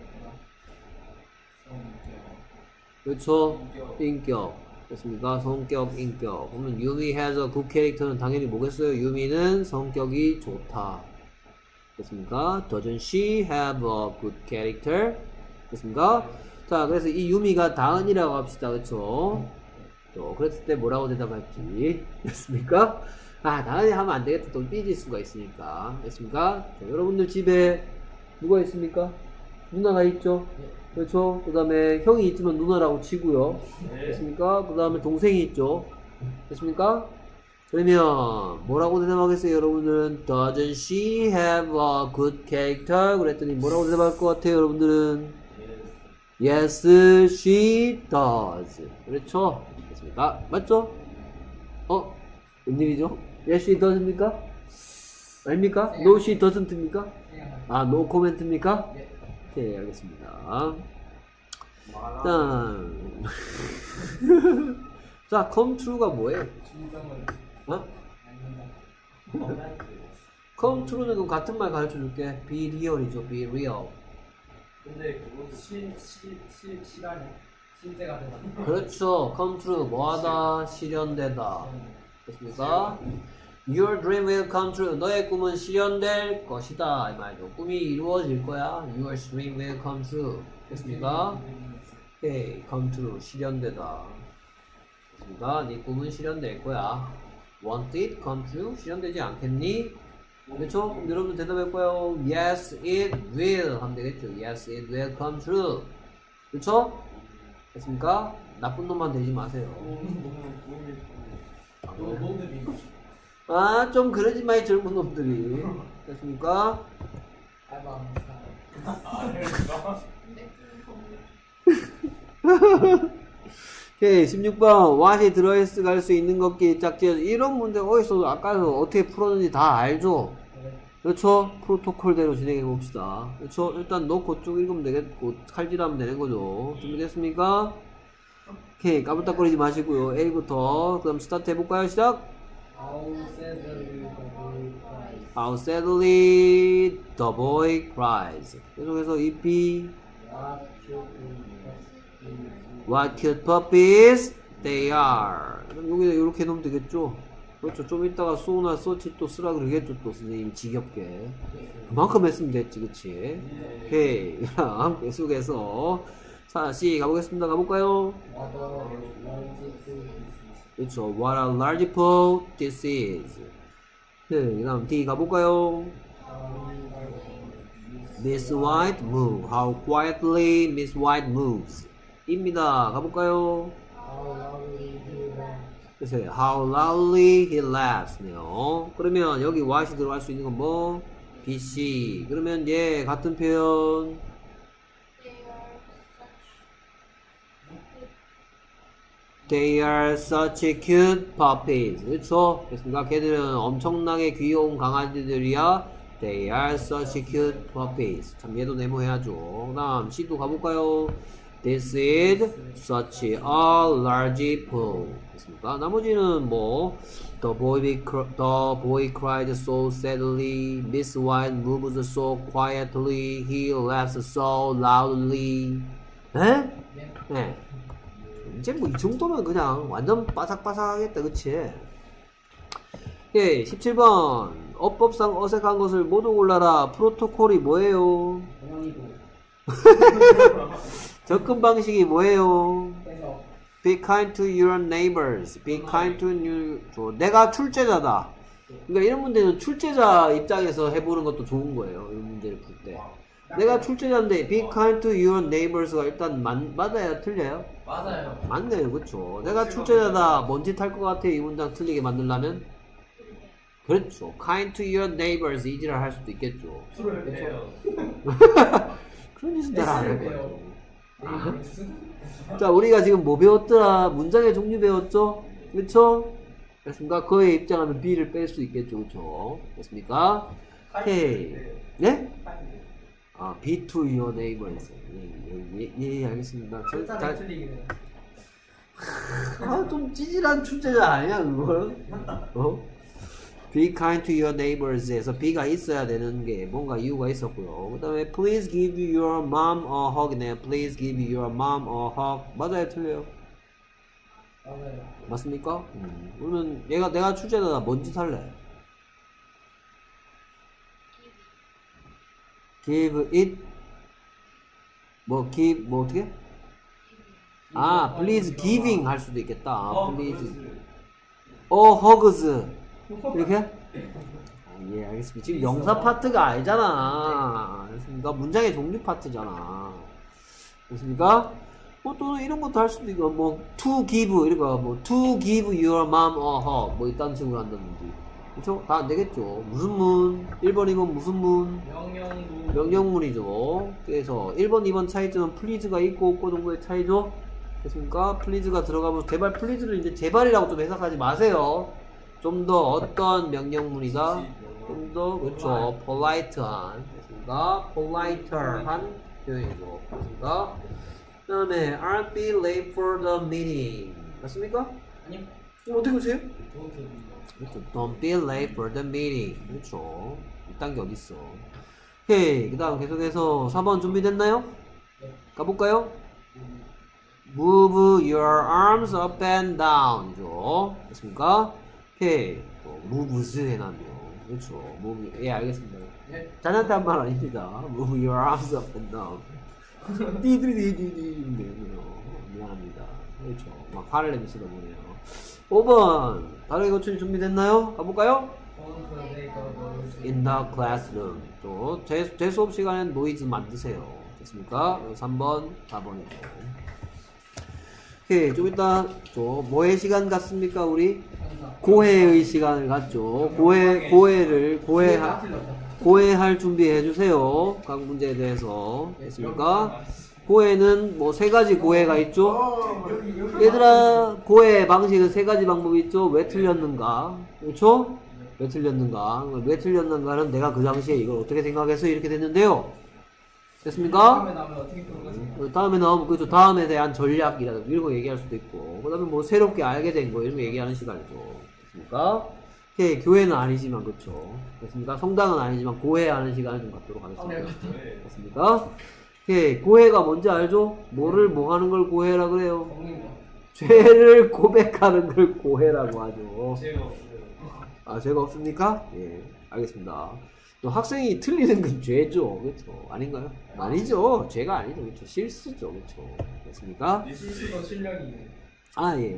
그렇죠? 인격. 됐습니까? 성격, 인격. 그러면 Yumi has a good character는 당연히 뭐겠어요? 유미는 성격이 좋다. 됐습니까? Doesn't she have a good character? 됐습니까? 자, 그래서 이 유미가 다은이라고 합시다. 그쵸? 그랬을 때 뭐라고 대답할지. 됐습니까? 다은이 하면 안 되겠다. 또 삐질 수가 있으니까. 됐습니까? 자, 여러분들 집에 누가 있습니까? 누나가 있죠? 그렇죠? 그 다음에 형이 있지만 누나라고 치고요. 됐습니까? 그 다음에 동생이 있죠? 됐습니까? 그러면 뭐라고 대답하겠어요 여러분들은? Doesn't she have a good character? 그랬더니 뭐라고 대답할 것 같아요 여러분들은? Yes, she does. 그렇죠? 됐습니까? 맞죠? 웬일이죠? Yes, she does입니까? 아닙니까? No, she doesn't입니까? 아, no comment입니까? 오케이, 알겠습니다. 일단 자, come true가 뭐예요? come true는 그 같은 말 가르쳐 줄게. be real이죠, be real. 근데 그거 실화냐? 실제가 되나? 그렇죠. come true 뭐하다? 실현되다. 됐습니까? Your dream will come true. 너의 꿈은 실현될 것이다. 이 말이죠. 꿈이 이루어질 거야. Your dream will come true. 됐습니까? 오케이, come true. 실현되다. 됐습니까? 네 꿈은 실현될 거야. Want it come true? 실현되지 않겠니? 그렇죠? 그럼 여러분들 대답할 거예요. Yes, it will. 하면 되겠죠. Yes, it will come true. 그렇죠? 됐습니까? 나쁜 놈만 되지 마세요. 아, 좀 그러지 마이 젊은 놈들이. 됐습니까? 오케이, 16번. what이 들어갈 수 있는 것끼리 짝지어서 이런 문제 어디서도 아까도 어떻게 풀었는지 다 알죠? 그렇죠? 프로토콜대로 진행해 봅시다. 그렇죠? 일단 놓고 쭉 읽으면 되겠고 칼질하면 되는 거죠. 준비됐습니까? 오케이, 까불딱거리지 마시고요. A부터 그럼 스타트 해볼까요? 시작! How sadly the boy cries. 계속해서 이 B What cute puppies they are. 그럼 여기다 이렇게 해놓으면 되겠죠? 그렇죠. 좀 이따가 소나 서치 또 쓰라 그러겠죠. 또 선생님이 지겹게. 그만큼 했으면 됐지, 그치? 오케이. 그럼 계속해서 자, C 가보겠습니다. 가볼까요? 그렇죠. What a large pool this is. 네, 그 다음 D 가볼까요? Miss White move. How quietly Miss White moves. 입니다. 가볼까요? 그래서 How loudly he laughs. 네요. 그러면 여기 what이 들어갈 수 있는 건 뭐? B, C. 그러면 얘 같은 표현. They are such cute puppies. 그렇죠? 됐습니까? 걔들은 엄청나게 귀여운 강아지들이야. They are such cute puppies. 참 얘도 네모해야죠. 그 다음 C도 가볼까요? This is such a large pool. 됐습니까? 나머지는 뭐 The boy cried so sadly. Miss White moves so quietly. He laughs so loudly. 에? 네. 이제 뭐 이 정도면 그냥 완전 바삭바삭하겠다, 그치? 예, 17번. 어법상 어색한 것을 모두 골라라. 프로토콜이 뭐예요? 접근 방식이 뭐예요? Be kind to your neighbors. Be kind to your... 내가 출제자다. 그러니까 이런 문제는 출제자 입장에서 해보는 것도 좋은 거예요. 이 문제를 풀 때. 내가 출제자인데 be kind to your neighbors가 일단 맞아요? 틀려요? 맞아요. 맞네요. 그쵸? 내가 출제자다. 뭔 짓 할 것 같아? 이 문장 틀리게 만들려면? 그렇죠. kind to your neighbors 이지랄 할 수도 있겠죠. 술을 배요. 그런 짓은 잘 안 할 거예요. 자, 우리가 지금 뭐 배웠더라? 문장의 종류 배웠죠? 그쵸? 됐습니까? 그에 입장하면 B를 뺄 수 있겠죠. 그쵸? 됐습니까? 오케이. 네? 아, be to your neighbors. 예, 알겠습니다. 잘 틀리긴 해요. 아, 좀 찌질한 출제자 아니야, 그걸? Be kind to your neighbors에서 be가 있어야 되는 게 뭔가 이유가 있었고요. 그 다음에 please give your mom a hug이네요. Please give your mom a hug. 맞아요, 틀려요? 맞아요. 맞습니까? 그러면 내가 출제자다. 뭔 짓 할래? give it 뭐 어떻게? 아, please giving 할 수도 있겠다. please hugs 이렇게? 예, 알겠습니다. 지금 명사 파트가 아니잖아. 그렇습니까? 문장의 종류 파트잖아. 그렇습니까? 뭐 또는 이런 것도 할 수도 있고, 뭐 to give 이런 거, 뭐 to give your mom a hug 뭐 이딴 식으로 한다든지. 그렇죠? 다 안 되겠죠. 무슨 문? 1번, 2번 무슨 문? 명령문. 명령문이죠. 그래서 1번, 2번 차이점은 please가 있고 없고 정도의 차이죠. 됐습니까? please가 들어가면 제발 please를 이제 제발이라고 좀 해석하지 마세요. 좀 더 어떤 명령문이다? 좀 더 그렇죠. polite한. 됐습니까? politer한 표현이죠. 됐습니까? 그 다음에 aren't be late for the meeting. 맞습니까? 아니요. 어떻게 보세요? 그렇죠. Don't be late for the meeting. 그렇죠. 이딴 게 어딨어. 오케이. 그 다음 계속해서 4번 준비됐나요? 가볼까요? Move your arms up and down. 죠. 됐습니까? 오케이. moves 해놨네요. 그렇죠. move. 예, 알겠습니다. 네. 잔한테 한 말 아닙니다. Move your arms up and down. 띠디디디디디. 미안합니다. 그렇죠. 막 화를 내면서 보네요. 5번. 다른 고충 준비됐나요? 가볼까요? In the classroom. 또, 제 수업 시간엔 노이즈 만드세요. 됐습니까? 3번, 4번이죠. 오케이, 좀 이따, 뭐의 시간 같습니까, 우리? 고해의 시간을 갖죠. 고해할 준비해 주세요. 각 문제에 대해서. 됐습니까? 고해는 뭐 3가지 고해가 있죠? 얘들아, 고해 방식은 3가지 방법이 있죠? 왜 틀렸는가? 그렇죠? 왜 틀렸는가? 왜 틀렸는가는 내가 그 당시에 이걸 어떻게 생각해서 이렇게 됐는데요. 됐습니까? 다음에 나오면 그죠. 다음에 대한 전략이라든가 이런 거 얘기할 수도 있고, 그 다음에 뭐 새롭게 알게 된 거 이런 거 얘기하는 시간이죠. 됐습니까? 오케이, 교회는 아니지만 그렇죠. 됐습니까? 성당은 아니지만 고해하는 시간을 좀 갖도록 하겠습니다. 됐습니까? 오케이, 고해가 뭔지 알죠? 뭐를 뭐 하는 걸 고해라 그래요? 죄를 고백하는 걸 고해라고 하죠. 아, 죄가 없습니까? 예, 알겠습니다. 또 학생이 틀리는 건 죄죠. 그렇죠? 아닌가요? 아니죠. 죄가 아니죠. 그렇죠? 실수죠. 그렇죠? 됐습니까? 실수도 실력이. 아, 예.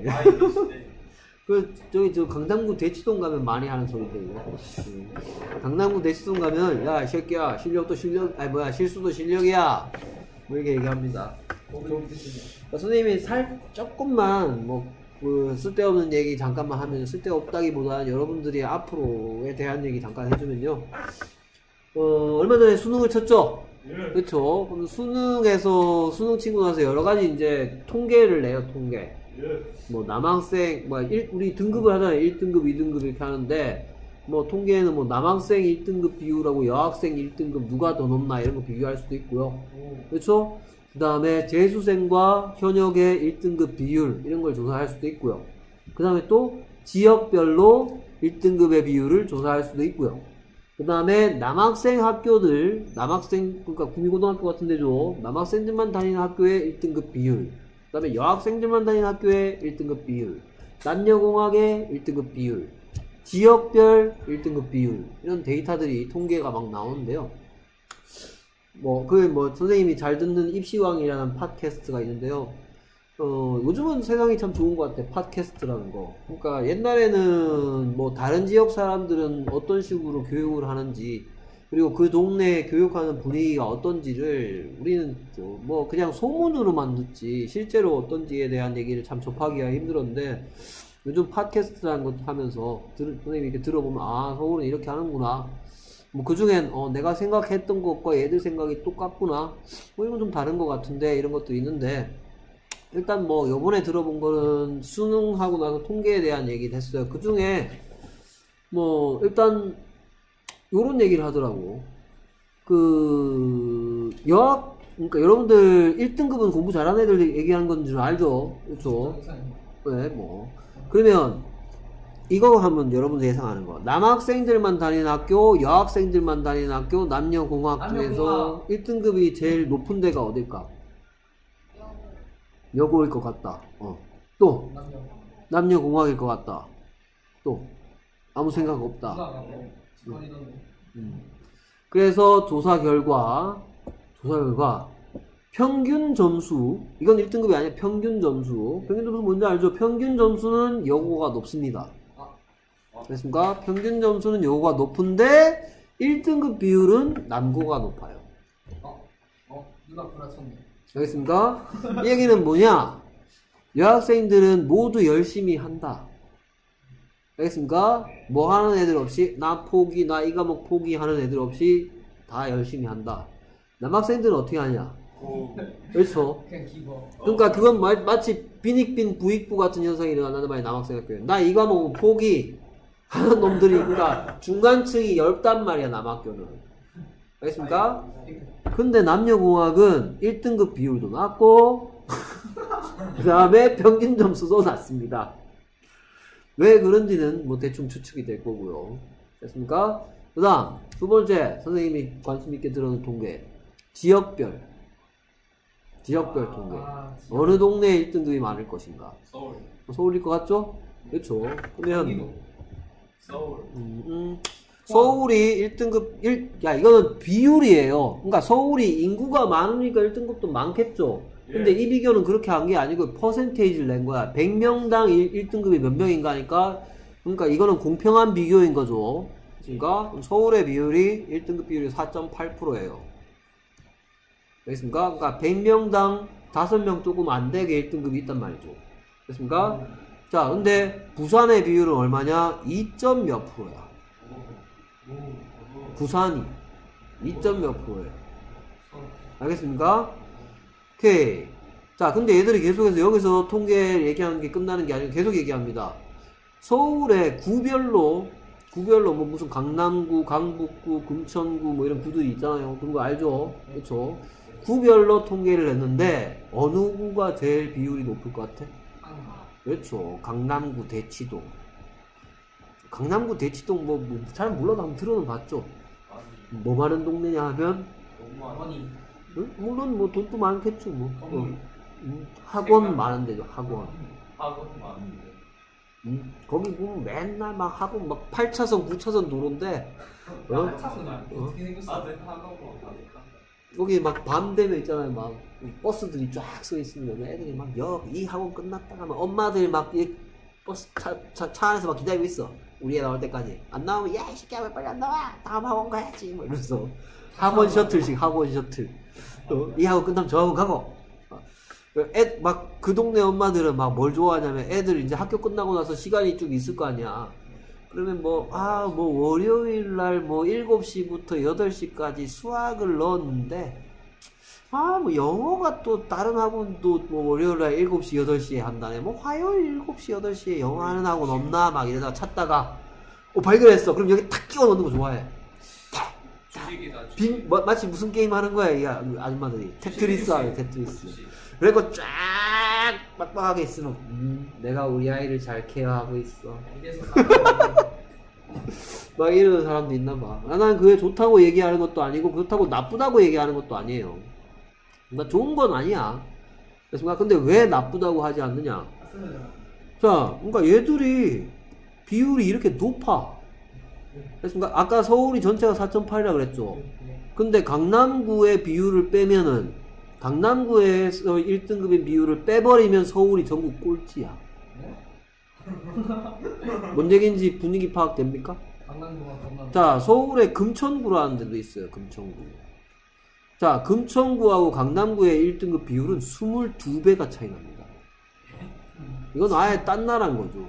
저 강남구 대치동 가면 많이 하는 소리인데, 이거. 강남구 대치동 가면, 야, 이 새끼야, 실력도 실력, 아니, 뭐야, 실수도 실력이야. 뭐 이렇게 얘기합니다. 선생님이 조금만, 쓸데없는 얘기 잠깐만 하면, 쓸데없다기보다는 여러분들이 앞으로에 대한 얘기 잠깐 해주면요. 얼마 전에 수능을 쳤죠? 그렇죠? 그럼 수능에서, 수능 치고 나서 여러 가지 이제 통계를 내요, 통계. 뭐 남학생 우리 등급을 하잖아요. 1등급 2등급 이렇게 하는데 뭐 통계에는 뭐 남학생 1등급 비율하고 여학생 1등급 누가 더 높나 이런 거 비교할 수도 있고요. 그렇죠? 그 다음에 재수생과 현역의 1등급 비율 이런 걸 조사할 수도 있고요. 그 다음에 또 지역별로 1등급의 비율을 조사할 수도 있고요. 그 다음에 남학생 학교들 그러니까 구미고등학교 같은 데죠. 남학생들만 다니는 학교의 1등급 비율, 그 다음에 여학생들만 다니는 학교의 1등급 비율, 남녀공학의 1등급 비율, 지역별 1등급 비율, 이런 데이터들이 통계가 막 나오는데요. 선생님이 잘 듣는 입시왕이라는 팟캐스트가 있는데요. 요즘은 세상이 참 좋은 것 같아. 팟캐스트라는 거. 그러니까 옛날에는 다른 지역 사람들은 어떤 식으로 교육을 하는지, 그리고 그 동네에 교육하는 분위기가 어떤지를 우리는 그냥 소문으로만 듣지 실제로 어떤지에 대한 얘기를 참 접하기가 힘들었는데, 요즘 팟캐스트라는 것도 하면서 선생님이 이렇게 들어보면 서울은 이렇게 하는구나, 그중엔 내가 생각했던 것과 얘들 생각이 똑같구나, 이건 좀 다른 것 같은데, 이런 것도 있는데, 일단 요번에 들어본 거는 수능하고 나서 통계에 대한 얘기를 했어요. 그 중에 일단 요런 얘기를 하더라고. 그러니까 여러분들 1등급은 공부 잘하는 애들 얘기하는 건 줄 알죠? 그렇죠? 네, 그러면 이거 하면 여러분들 예상하는 거. 남학생들만 다니는 학교, 여학생들만 다니는 학교, 남녀공학 중에서 1등급이 제일 높은 데가 어딜까? 여고일 것 같다. 또 남녀공학일 것 같다. 또 아무 생각 없다. 그래서 조사 결과 평균 점수, 이건 1등급이 아니야. 평균 점수 뭔지 알죠? 평균 점수는 여고가 높습니다. 됐습니까? 평균 점수는 요거가 높은데 1등급 비율은 남고가 높아요. 누가 불화쳤네. 알겠습니까? 이 얘기는 뭐냐? 여학생들은 모두 열심히 한다. 알겠습니까? 뭐 하는 애들 없이 나 포기, 나 이 과목 포기 하는 애들 없이 다 열심히 한다. 남학생들은 어떻게 하냐? 그렇죠. 그냥 기버. 그러니까 그건 마치 빈익빈 부익부 같은 현상이 일어난다는 말이 남학생학교에. 나 이 과목은 포기 하는 놈들이, 그러니까 중간층이 넓단 말이야, 남학교는. 알겠습니까? 근데 남녀공학은 1등급 비율도 낮고 그 다음에 평균 점수도 낮습니다. 왜 그런지는 뭐 대충 추측이 될 거고요. 됐습니까? 그 다음 두 번째 선생님이 관심 있게 들어는 통계, 지역별 통계. 어느 동네에 1등급이 많을 것인가? 서울. 서울일 것 같죠? 그렇죠. 그러면 서울. 서울이 1등급 야, 이거는 비율이에요. 그러니까 서울이 인구가 많으니까 1등급도 많겠죠. 근데 이 비교는 그렇게 한 게 아니고 퍼센테이지를 낸 거야. 100명당 1등급이 몇 명인가 하니까, 그러니까 이거는 공평한 비교인 거죠. 그러니까 서울의 비율이 1등급 비율이 4.8%예요. 알겠습니까? 그러니까 100명당 5명 조금 안 되게 1등급이 있단 말이죠. 됐습니까? 자, 근데 부산의 비율은 얼마냐? 2점 몇 프로야. 부산이 2점 몇 프로예요. 알겠습니까? 오케이. 자, 근데 얘들이 계속해서 여기서 통계 얘기하는 게 끝나는 게 아니고 계속 얘기합니다. 서울의 구별로 뭐 무슨 강남구, 강북구, 금천구 뭐 이런 구들이 있잖아요. 그런 거 알죠? 그렇죠? 구별로 통계를 했는데 어느 구가 제일 비율이 높을 것 같아? 그렇죠. 강남구, 대치동. 강남구, 대치동 뭐 잘 몰라도 한번 들어는 봤죠. 뭐 많은 동네냐 하면 응? 물론 뭐 돈도 많겠죠 뭐. 학원 많은 데죠. 학원 많은데. 거기 보면 맨날 막 학원 막 8차선 9차선 도로인데 어떻게 생겼어? 여기 막 밤 되면 있잖아요. 막 버스들이 쫙 서 있으면 애들이 막 이 학원 끝났다 하면 엄마들 막 이 버스 차 안에서 막 기다리고 있어. 우리 애 나올 때까지. 안 나오면 야 이 새끼야 왜 빨리 안 나와? 다음 학원 가야지. 뭐 이러면서 학원 셔틀식 학원 셔틀. 이 학원 끝나면 저 학원 가고. 막 그 동네 엄마들은 막 뭘 좋아하냐면 애들 이제 학교 끝나고 나서 시간이 좀 있을 거 아니야. 그러면 뭐 월요일 날 뭐 7시부터 8시까지 수학을 넣었는데 뭐 영어가 또 다른 학원도 뭐 월요일 날 7시 8시에 한다네. 뭐 화요일 7시 8시에 영어 하는 학원 없나 막 이러다가 찾다가 발견했어. 그럼 여기 탁 끼워 넣는 거 좋아해. 마치 무슨 게임 하는 거야 이 아줌마들이. 테트리스 하네. 테트리스. 그리고 쫙 빡빡하게 있으면 내가 우리 아이를 잘 케어하고 있어 막 이러는 사람도 있나 봐. 난 그게 좋다고 얘기하는 것도 아니고 그렇다고 나쁘다고 얘기하는 것도 아니에요. 그러니까 좋은 건 아니야. 그래서 근데 왜 나쁘다고 하지 않느냐? 자, 그러니까 얘들이 비율이 이렇게 높아. 그래서 아까 서울이 전체가 4.8이라 그랬죠. 근데 강남구의 비율을 빼면은 강남구에서 1등급인 비율을 빼버리면 서울이 전국 꼴찌야. 뭔 얘기인지 분위기 파악됩니까? 자, 서울에 금천구라는 데도 있어요. 금천구. 자, 금천구하고 강남구의 1등급 비율은 22배가 차이 납니다. 이건 아예 딴 나라인 거죠.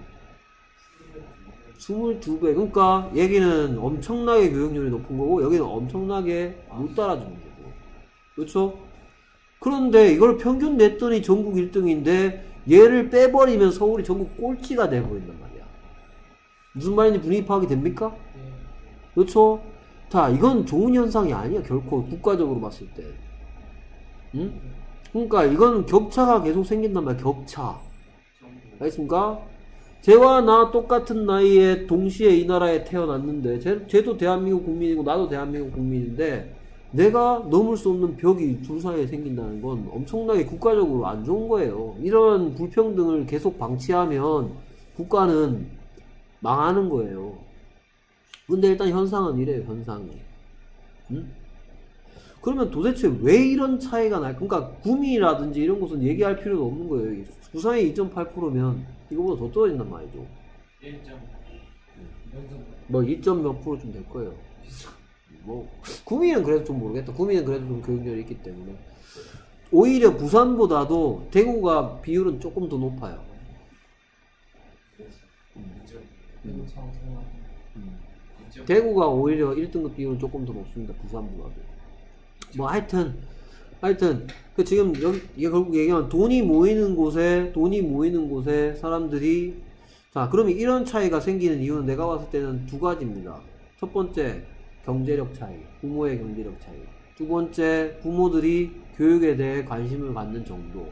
22배. 그러니까 얘기는 엄청나게 교육률이 높은 거고 여기는 엄청나게 못 따라주는 거고. 그렇죠? 그런데 이걸 평균 냈더니 전국 1등인데 얘를 빼버리면 서울이 전국 꼴찌가 돼버린단 말이야. 무슨 말인지 분위기 파악이 됩니까? 그렇죠? 자, 이건 좋은 현상이 아니야. 결코 국가적으로 봤을 때. 응? 그러니까 이건 격차가 계속 생긴단 말이야. 격차. 알겠습니까? 쟤와 나 똑같은 나이에 동시에 이 나라에 태어났는데 쟤도 대한민국 국민이고 나도 대한민국 국민인데 내가 넘을 수 없는 벽이 둘 사이에 생긴다는 건 엄청나게 국가적으로 안 좋은 거예요. 이런 불평등을 계속 방치하면 국가는 망하는 거예요. 근데 일단 현상은 이래요. 현상이. 응? 그러면 도대체 왜 이런 차이가 날까? 그러니까 구미라든지 이런 곳은 얘기할 필요도 없는 거예요. 부산이 2.8%면 이거보다 더 떨어진단 말이죠. 1점. 뭐 2점 몇 프로 좀 될 거예요. 뭐 구미는 그래도 좀 모르겠다. 구미는 그래도 좀 교육열이 있기 때문에 오히려 부산보다도 대구가 비율은 조금 더 높아요. 대구가 오히려 1등급 비율은 조금 더 높습니다. 부산보다도. 뭐 하여튼 그 지금 여기 이게 결국 얘기하면 돈이 모이는 곳에 사람들이 자 그러면 이런 차이가 생기는 이유는 내가 봤을 때는 두 가지입니다. 첫 번째 경제력 차이, 부모의 경제력 차이. 두 번째 부모들이 교육에 대해 관심을 갖는 정도.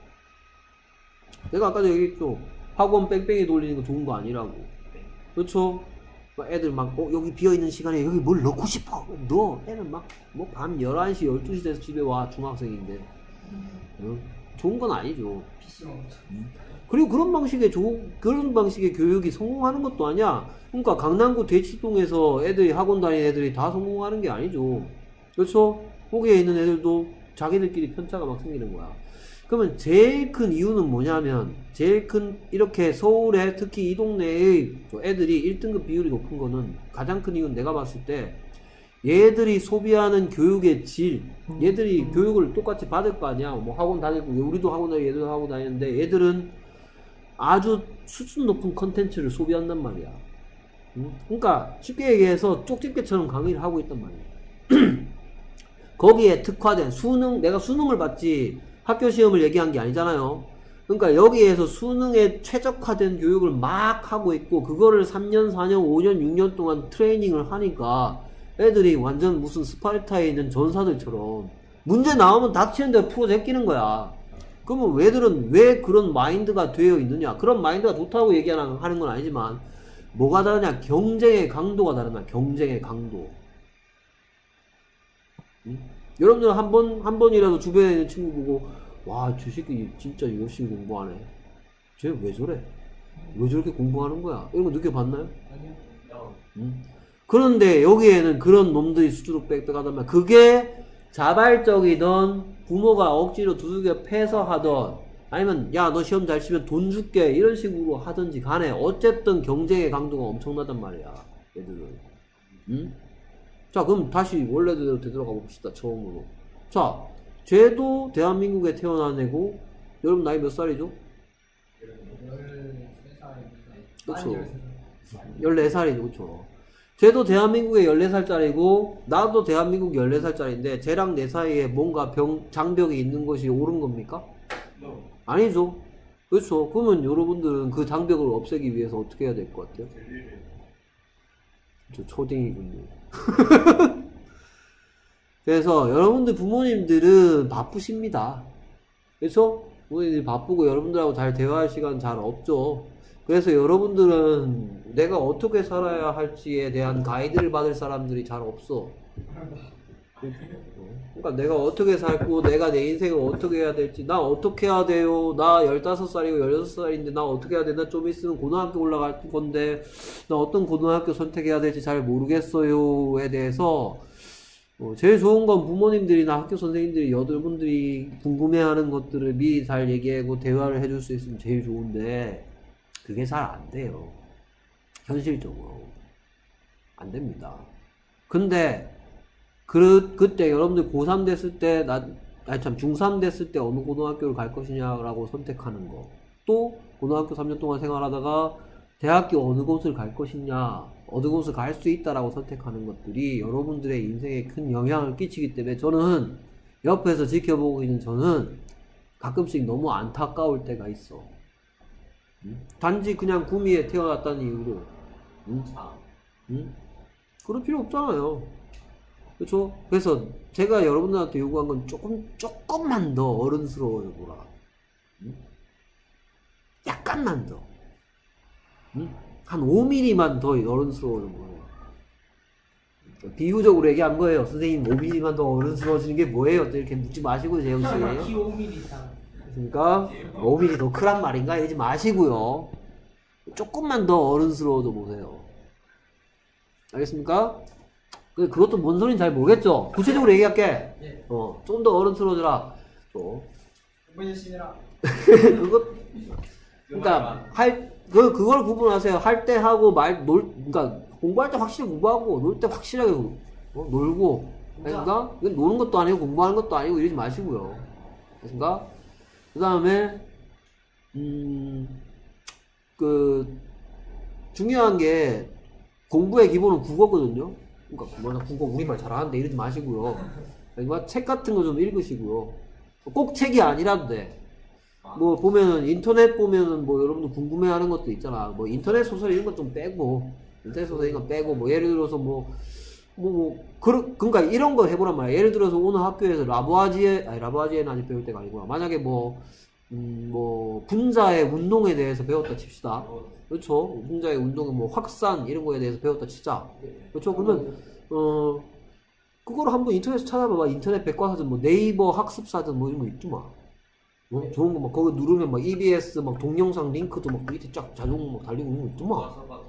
내가 아까도 얘기했죠. 학원 뺑뺑이 돌리는 거 좋은 거 아니라고. 그렇죠? 애들 막 여기 비어있는 시간에 여기 뭘 넣고 싶어 넣어. 애는 막 뭐 밤 11시 12시 돼서 집에 와. 중학생인데 좋은 건 아니죠. 그리고 그런 방식의 교육이 성공하는 것도 아니야. 그러니까 강남구 대치동에서 애들이 학원 다니는 애들이 다 성공하는 게 아니죠. 그렇죠? 거기에 있는 애들도 자기들끼리 편차가 막 생기는 거야. 그러면 제일 큰 이유는 뭐냐면 이렇게 서울에 특히 이 동네의 애들이 1등급 비율이 높은 거는 가장 큰 이유는 내가 봤을 때 얘들이 소비하는 교육의 질, 얘들이 교육을 똑같이 받을 거 아니야. 뭐 학원 다니고 우리도 학원 다니고 얘들도 학원 다니는데 얘들은 아주 수준 높은 컨텐츠를 소비한단 말이야. 그러니까 쉽게 얘기해서 쪽집게처럼 강의를 하고 있단 말이야. 거기에 특화된 내가 수능을 봤지 학교 시험을 얘기한 게 아니잖아요. 그러니까 여기에서 수능에 최적화된 교육을 막 하고 있고 그거를 3년, 4년, 5년, 6년 동안 트레이닝을 하니까 애들이 완전 무슨 스파르타에 있는 전사들처럼 문제 나오면 닥치는 대로 풀어 제끼는 거야. 그러면 얘들은 왜 그런 마인드가 되어 있느냐? 그런 마인드가 좋다고 하는 건 아니지만 뭐가 다르냐? 경쟁의 강도가 다르냐? 경쟁의 강도. 여러분들은 한 번이라도 주변에 있는 친구 보고 와, 저 새끼 진짜 열심히 공부하네. 쟤 왜 저래? 왜 저렇게 공부하는 거야? 이런 거 느껴봤나요? 아니요. 그런데 여기에는 그런 놈들이 수두룩 빽빽하단 말이야. 그게 자발적이던 부모가 억지로 두들겨 패서 하던 아니면 야, 너 시험 잘 치면 돈 줄게 이런 식으로 하든지 간에 어쨌든 경쟁의 강도가 엄청나단 말이야. 얘들은. 자, 그럼 다시 원래대로 되돌아가 봅시다. 처음으로. 자, 쟤도 대한민국에 태어난 애고 여러분 나이 몇 살이죠? 13살. 그쵸. 14살이죠. 그쵸. 쟤도 대한민국에 14살짜리고 나도 대한민국 14살짜리인데 쟤랑 내 사이에 뭔가 장벽이 있는 것이 옳은 겁니까? No. 아니죠. 그렇죠. 그러면 여러분들은 그 장벽을 없애기 위해서 어떻게 해야 될 것 같아요? 저 초딩이군요. 그래서 여러분들 부모님들은 바쁘십니다. 그렇죠? 부모님들이 바쁘고 여러분들하고 잘 대화할 시간 잘 없죠. 그래서 여러분들은 내가 어떻게 살아야 할지에 대한 가이드를 받을 사람들이 잘 없어. 그러니까 내가 어떻게 살고 내가 내 인생을 어떻게 해야 될지 나 어떻게 해야 돼요. 나 15살이고 16살인데 나 어떻게 해야 되나. 좀 있으면 고등학교 올라갈 건데 나 어떤 고등학교 선택해야 될지 잘 모르겠어요에 대해서 제일 좋은 건 부모님들이나 학교 선생님들이 여러분들이 궁금해하는 것들을 미리 잘 얘기하고 대화를 해줄 수 있으면 제일 좋은데 그게 잘 안 돼요. 현실적으로 안 됩니다. 근데 그때 여러분들 고3 됐을 때 중3 됐을 때 어느 고등학교를 갈 것이냐라고 선택하는 거, 또 고등학교 3년 동안 생활하다가 대학교 어느 곳을 갈 것이냐, 어느 곳을 갈 수 있다라고 선택하는 것들이 여러분들의 인생에 큰 영향을 끼치기 때문에 저는 옆에서 지켜보고 있는 저는 가끔씩 너무 안타까울 때가 있어. 단지 그냥 구미에 태어났다는 이유로 그럴 필요 없잖아요. 그렇죠? 그래서 제가 여러분들한테 요구한 건 조금만 더 어른스러워져 보라. 약간만 더. 한 5mm만 더 어른스러워져 보라. 비유적으로 얘기한 거예요. 선생님 5mm만 더 어른스러워지는 게 뭐예요? 또 이렇게 묻지 마시고요, 재영씨. 키 5mm 이상. 그러니까 5mm 더 크란 말인가? 이러지 마시고요. 조금만 더 어른스러워져 보세요. 알겠습니까? 그것도 뭔 소리인지 잘 모르겠죠? 구체적으로 얘기할게. 네. 좀 더 어른스러워져라. 또. 열심히 해라. 그러니까 그걸 구분하세요. 할 때 하고 그러니까 공부할 때 확실히 공부하고 놀 때 확실하게 놀고. 그러니까 이건 노는 것도 아니고 공부하는 것도 아니고 이러지 마시고요. 그러니까 그 다음에 중요한 게 공부의 기본은 국어거든요. 그러니까 나 국어 우리말 잘하는데 이러지 마시고요. 그러니까 책 같은 거 좀 읽으시고요. 꼭 책이 아니라도 돼. 뭐 보면은 인터넷 보면은 뭐 여러분들 궁금해하는 것도 있잖아. 뭐 인터넷 소설 이런 것 좀 빼고 인터넷 소설 이런 거 빼고 뭐 예를 들어서 그러니까 이런 거 해보란 말이야. 예를 들어서 오늘 학교에서 라부아지에는 아직 배울 때가 아니구나. 만약에 뭐 분자의 운동에 대해서 배웠다 칩시다. 그렇죠? 분자의 운동의 뭐 확산 이런 거에 대해서 배웠다 치자. 그렇죠? 그러면 그거를 한번 인터넷에서 찾아봐봐. 인터넷 백과사전 뭐 네이버 학습사전 뭐 이런 거 있더만. 좋은 거 막 거기 누르면 막 EBS 막 동영상 링크도 막 밑에 쫙 자동 막 달리고 있는 거 있더만.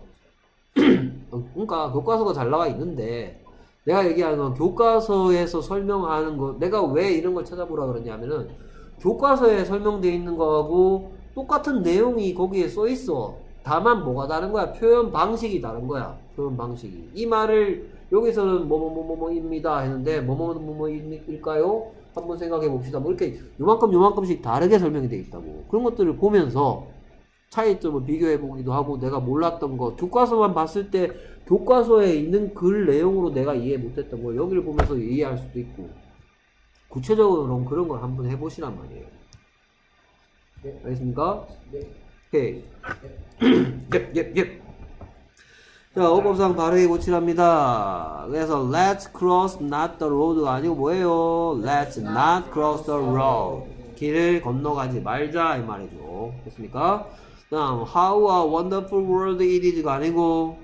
그러니까 교과서가 잘 나와 있는데 내가 얘기하는 건 교과서에서 설명하는 거 내가 왜 이런 걸 찾아보라 그러냐면은 교과서에 설명되어 있는 거하고 똑같은 내용이 거기에 써 있어. 다만 뭐가 다른 거야? 표현 방식이 다른 거야. 표현 방식이. 이 말을 여기서는 뭐뭐뭐뭐입니다 했는데 뭐뭐뭐뭐일까요? 한번 생각해 봅시다. 뭐 이렇게 요만큼씩 다르게 설명이 되어 있다고. 그런 것들을 보면서 차이점을 비교해 보기도 하고 내가 몰랐던 거 교과서만 봤을 때 교과서에 있는 글 내용으로 내가 이해 못했던 거 여기를 보면서 이해할 수도 있고 구체적으로 그런 걸 한번 해보시란 말이에요. 네. 알겠습니까? 네. 오케이. 예. 자, 어법상 발음이 고치랍니다. 그래서 let's cross not the road가 아니고 뭐예요? let's not cross the road. 길을 건너가지 말자 이 말이죠. 됐습니까? 다음 how a wonderful world it is가 아니고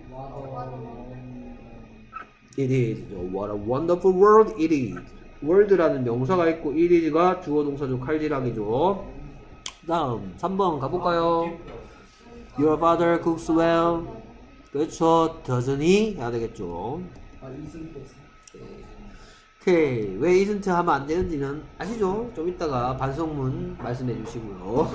it is. what a wonderful world it is. world라는 명사가 있고 it is가 주어 동사죠. 칼질하기죠. 다음 3번 가볼까요? Your father cooks well. 그렇죠. doesn't he? 해야 되겠죠. 오케이. 왜 isn't 하면 안 되는지는 아시죠? 좀 이따가 반성문 말씀해 주시고요.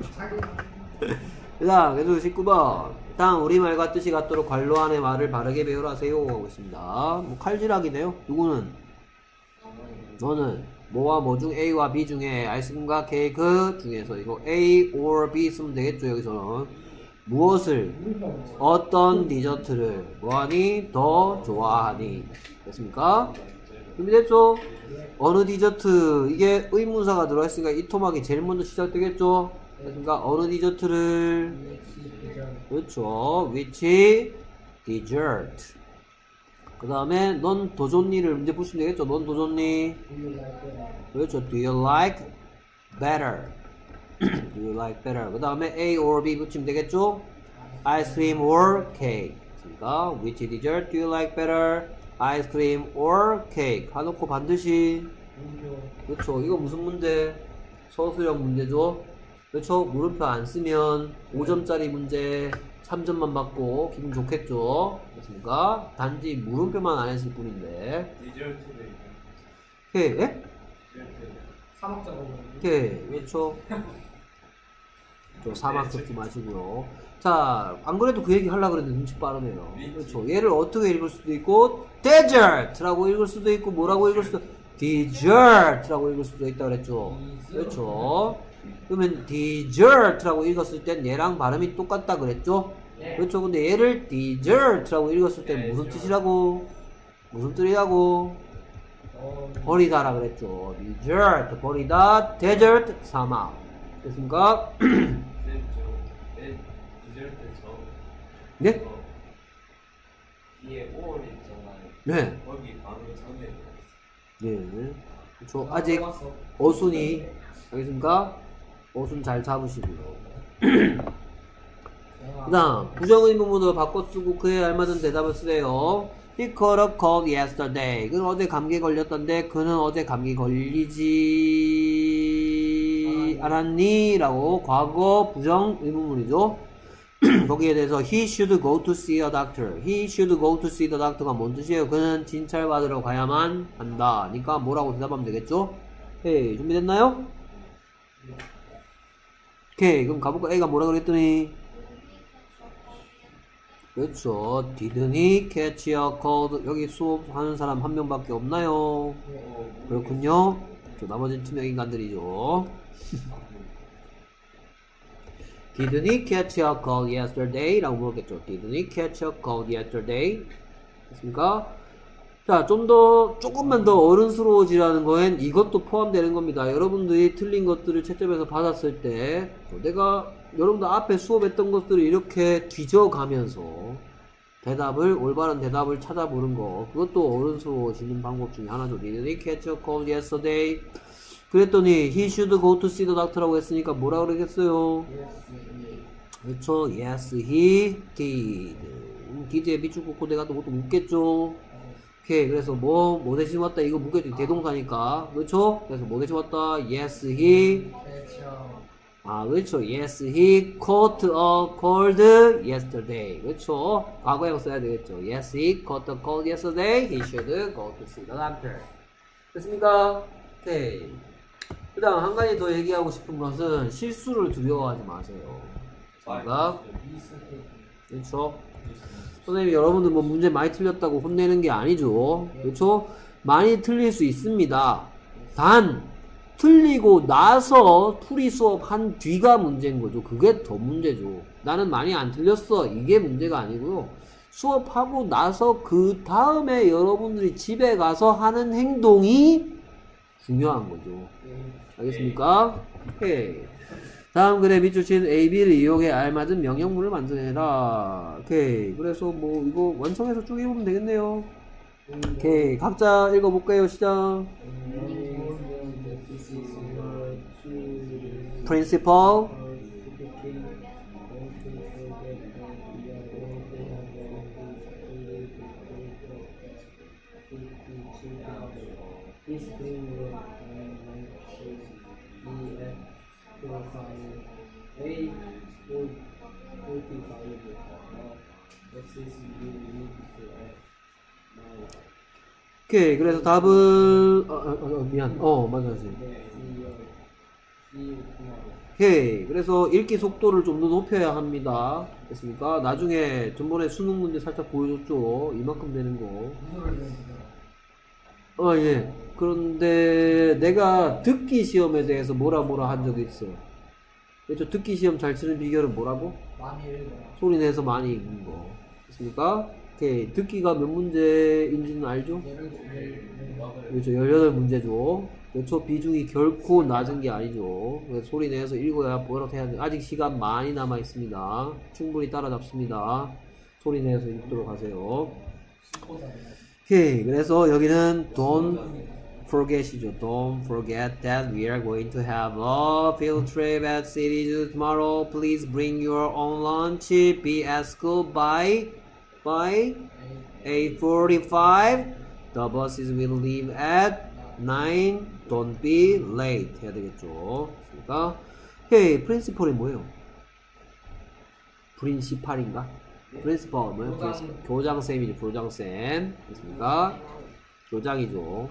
그 다음, 계속 19번. 다음, 우리말과 뜻이 같도록 괄호 안에 말을 바르게 배우라세요. 하고 있습니다. 뭐, 칼질하기네요. 누구는? 너는. 뭐와 뭐 중 A와 B 중에 아이스크림과 케이크 중에서 이거 A or B 쓰면 되겠죠. 여기서는. 무엇을, 어떤 디저트를 뭐하니? 더 좋아하니? 됐습니까? 준비됐죠? 어느 디저트, 이게 의문사가 들어있으니까 이 토막이 제일 먼저 시작되겠죠? 됐습니까? 어느 디저트를, 그렇죠. which dessert. 그 다음에 넌 더 좋니를 문제 푸시면 되겠죠? 넌 더 좋니? 그렇죠. do you like better? do you like better? 그 다음에 A or B 붙이면 되겠죠? ice cream or cake. 그러니까 which dessert do you like better? ice cream or cake. 하놓고 반드시. 그렇죠. 이거 무슨 문제? 서술형 문제죠. 그렇죠. 물음표 안 쓰면 5점짜리 문제 3점만 받고 기분 좋겠죠. 그렇습니까? 단지 물음표만 안 했을 뿐인데. 오케이. 예? 오케이. 그렇죠. 사막 듣지 마시고요. 자, 안 그래도 그 얘기 하려고 그랬는데 눈치 빠르네요. 그렇죠. 얘를 어떻게 읽을 수도 있고 desert라고 읽을 수도 있고 뭐라고 읽을 수도 dessert라고 읽을 수도 있다 그랬죠. 그렇죠. 그러면 desert라고 읽었을 땐 얘랑 발음이 똑같다 그랬죠. 그렇죠. 근데 얘를 desert라고 읽었을 땐 무슨 뜻이라고? 무슨 뜻이라고? 버리다라 그랬죠. desert 버리다, desert 사막. 됐습니까? 네? 뒤에 5월 있잖아요. 네. 거기 바로 전에 네. 그렇죠. 아직 어순이 알겠습니까? 어순 잘 잡으시고요. 그 다음 부정의문문으로 바꿔 쓰고 그에 알맞은 대답을 쓰래요. He caught a cold yesterday. 그는 어제 감기에 걸렸던데 그는 어제 감기 걸리지 않았니? 라고 과거 부정의문문이죠. 거기에 대해서 he should go to see a doctor. He should go to see the doctor가 뭔 뜻이에요? 그는 진찰받으러 가야만 한다. 그러니까 뭐라고 대답하면 되겠죠? 오케이, 준비됐나요? 오케이, 그럼 가볼까? A가 뭐라 그랬더니 그렇죠. Didn't he catch a cold? 여기 수업하는 사람 한 명밖에 없나요? 그렇군요. 나머지는 투명 인간들이죠. Didn't he catch a cold yesterday? 라고 물었겠죠. Didn't he catch a cold yesterday? 됐습니까? 자, 조금만 더 어른스러워지라는 거엔 이것도 포함되는 겁니다. 여러분들이 틀린 것들을 채점해서 받았을 때, 여러분들 앞에 수업했던 것들을 이렇게 뒤져가면서 올바른 대답을 찾아보는 거, 그것도 어른스러워지는 방법 중에 하나죠. Didn't he catch a cold yesterday? 그랬더니, he should go to see the doctor라고 했으니까 뭐라 그러겠어요? 그렇죠. Yes, he did. did에 밑줄 긋고 내가 또 그것도 묻겠죠. 오케이. 그래서 뭐 대신 왔다 이거 묻겠죠. 대동사니까. 그렇죠? 그래서 뭐 대신 왔다. Yes, he. 그렇죠. Yes, he caught a cold yesterday. 그렇죠. 과거형 써야 되겠죠. Yes, he caught a cold yesterday. He should go to see the doctor. 됐습니까? 오케이. 그 다음 한 가지 더 얘기하고 싶은 것은 실수를 두려워하지 마세요. 됐습니까? 그렇죠. 선생님이 여러분들 뭐 문제 많이 틀렸다고 혼내는 게 아니죠. 그렇죠? 많이 틀릴 수 있습니다. 단 틀리고 나서 풀이 수업 한 뒤가 문제인 거죠. 그게 더 문제죠. 나는 많이 안 틀렸어. 이게 문제가 아니고요. 수업하고 나서 그 다음에 여러분들이 집에 가서 하는 행동이 중요한 거죠. 알겠습니까? 오케이. 다음 글에 밑줄 친 A, B를 이용해 알맞은 명령문을 만들어내라. 오케이. 그래서 뭐 이거 완성해서 쭉 읽으면 되겠네요. 오케이. 각자 읽어볼까요? 시작. Principal. 오케이. 그래서 답은 미안. 맞아지. 오케이. 그래서 읽기 속도를 좀 더 높여야 합니다. 됐습니까? 나중에 전번에 수능 문제 살짝 보여줬죠. 이만큼 되는 거. 예. 그런데 내가 듣기 시험에 대해서 뭐라 한 적이 있어요. 그렇죠? 듣기 시험 잘 치는 비결은 뭐라고? 많이 읽어요. 소리 내서 많이 읽는 거. 됐습니까? 오케이. 듣기가 몇 문제인지는 알죠? 그렇죠. 18문제죠. 그렇죠. 비중이 결코 낮은 게 아니죠. 그래서 소리 내서 읽어야 뭐라고 해야 돼. 아직 시간 많이 남아 있습니다. 충분히 따라잡습니다. 소리 내서 읽도록 하세요. 오케이. 그래서 여기는 don't forget이죠. Don't forget that we are going to have a field trip at City Zoo tomorrow. Please bring your own lunch. Be at school by 8:45. The buses will leave at 9. Don't be late. 해야 되겠죠. 됐습니까? 오케이. 프린시펄이 뭐예요? 프린시팔인가? 프린시펄 뭐예요? 교장쌤이죠. 교장쌤. 됐습니까? 교장이죠.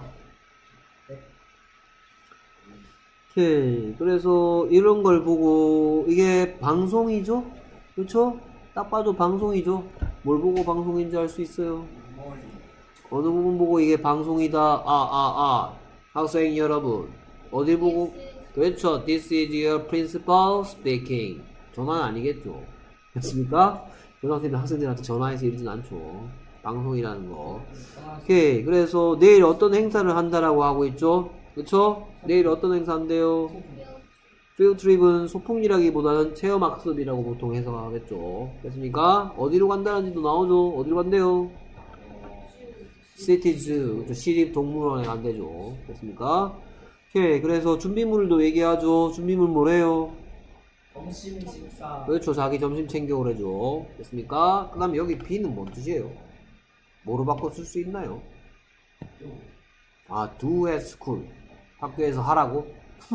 오케이. 그래서 이런 걸 보고 이게 방송이죠? 그렇죠? 딱 봐도 방송이죠? 뭘 보고 방송인지 알 수 있어요? 어느 부분 보고 이게 방송이다. 학생 여러분 어딜 보고? 그렇죠. This is your principal speaking. 전화는 아니겠죠. 됐습니까? 교장선생님이 학생들한테 전화해서 이러진 않죠. 방송이라는 거. 오케이. 그래서 내일 어떤 행사를 한다라고 하고 있죠. 그쵸? 내일 어떤 행사 한대요? field trip은 소풍이라기보다는 체험학습이라고 보통 해석하겠죠. 됐습니까? 어디로 간다는지도 나오죠. 어디로 간대요? City Zoo. 시립동물원에 간대죠. 됐습니까? 오케이. 그래서 준비물도 얘기하죠. 준비물 뭐래요? 점심 식사. 그렇죠. 자기 점심 챙겨오래죠. 됐습니까? 그 다음에 여기 B는 뭔 뜻이에요? 뭐로 바꿔 쓸 수 있나요? do at school. 학교에서 하라고?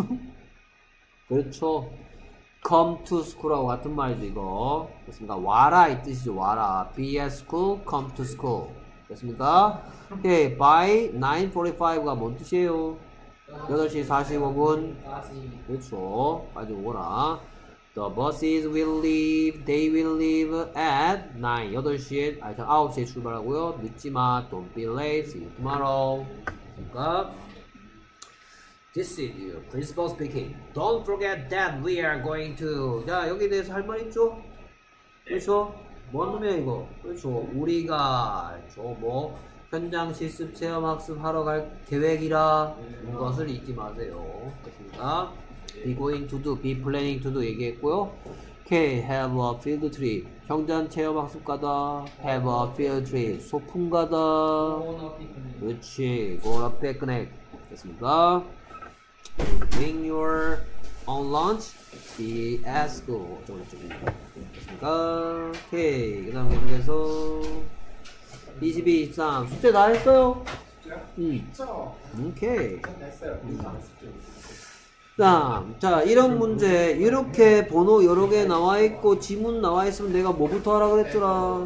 그렇죠. come to school하고 같은 말이죠, 이거. 됐습니까? 와라 이 뜻이죠, 와라. be at school, come to school. 됐습니까? 오케이. by 9:45가 뭔 뜻이에요? 8시 45분. 그렇죠. 까지 오거라. The buses will leave, they will leave at 9. 8시에, 9시에 출발하고요. 늦지마. Don't be late. See you tomorrow. 그러니까, this is your principal speaking. Don't forget that we are going to. 자, 여기에 대해서 할 말 있죠? 그렇죠? 뭔 놈이야, 이거? 그렇죠. 우리가, 현장 실습 체험 학습 하러 갈 계획이라, 이것을 잊지 마세요. 됐습니다. be going to do, be planning to do 얘기했고요. Okay, have a field trip. 현장 체험 학습 가다. have a field trip. 소풍 가다. 그렇지. go on a picnic. 됐습니까? bring your own lunch. be at school. 됐습니까? 오케이. 그 다음 계속해서 22, 23. 숙제 다 했어요? 오케이. 자, 이런 문제, 이렇게 번호 여러 개 나와 있고, 지문 나와 있으면 내가 뭐부터 하라 그랬더라?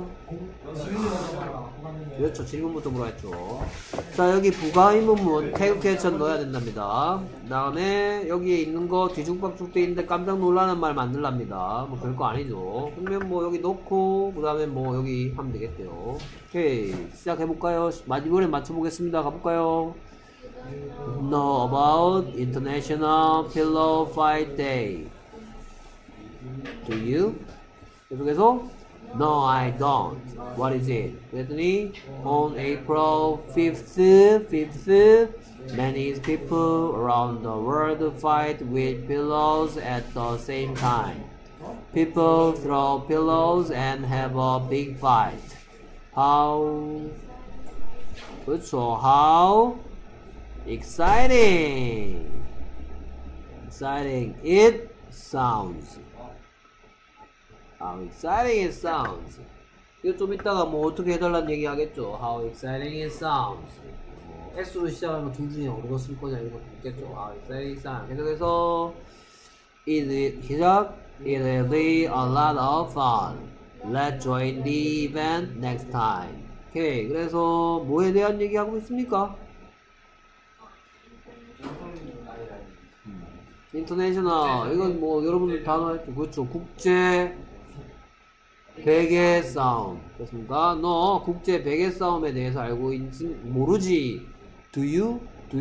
그렇죠. 질문부터 물어야 했죠. 자, 여기 부가의문문, 태그 캐션 넣어야 된답니다. 그 다음에, 여기에 있는 거 뒤죽박죽 돼 있는데 깜짝 놀라는 말 만들랍니다. 뭐, 별거 아니죠. 그러면 뭐, 여기 넣고, 그 다음에 뭐, 여기 하면 되겠대요. 오케이. 시작해볼까요? 이번엔 맞춰보겠습니다. 가볼까요? Know about International Pillow Fight Day. Do you? 계속해서 No, I don't. What is it? 그랬더니 on April 5th, many people around the world fight with pillows at the same time. People throw pillows and have a big fight. How? 그렇죠. How exciting it sounds. How exciting it sounds. 이거 좀 이따가 뭐 어떻게 해달라는 얘기 하겠죠. How exciting it sounds. S로 시작하면 둘 중에 어느 거 쓸 거냐 이런 거 묻겠죠. How exciting it sounds. 계속해서 시작. It will be a lot of fun. Let's join the event next time. 오케이. 그래서 뭐에 대한 얘기 하고 있습니까? 인터내셔널. 이건 뭐 여러분들 단어 했죠. 그렇죠. 국제 베개 싸움. 됐습니까? 너 국제 베개 싸움에 대해서 알고 있지? 모르지? Do you?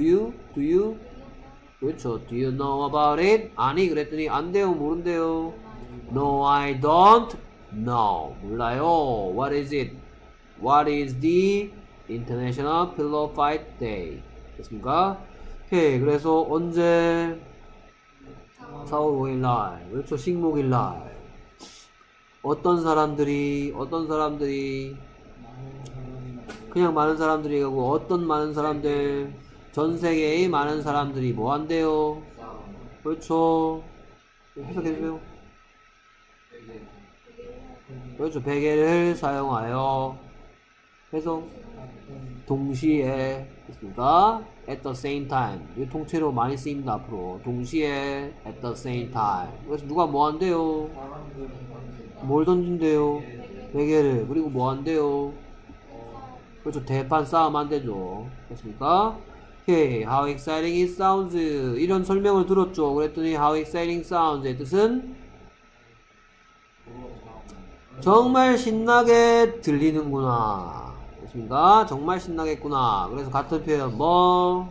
그렇죠. Do you know about it? 아니 그랬더니 안 돼요. 모른대요. No, I don't know. 몰라요. What is it? What is the International Pillow Fight Day? 됐습니까? 오케이. 그래서 언제? 4월 5일날. 그렇죠. 식목일날. 어떤 사람들이 그냥 많은 사람들이 가고 어떤 많은 사람들 전 세계의 많은 사람들이 뭐 한대요? 그렇죠. 해석해주세요. 그렇죠. 베개를 사용하여 해석 동시에 됐습니까? At the same time. 이 통째로 많이 쓰입니다. 앞으로 동시에 at the same time. 그래서 누가 뭐 한대요? 뭘 던진대요? 베개를. 그리고 뭐 한대요? 그렇죠. 대판 싸움 한대죠. 됐습니까? 오케이. How exciting it sounds. 이런 설명을 들었죠. 그랬더니 How exciting sounds의 뜻은 정말 신나게 들리는구나. 됐습니까? 정말 신나겠구나. 그래서 같은 표현 뭐?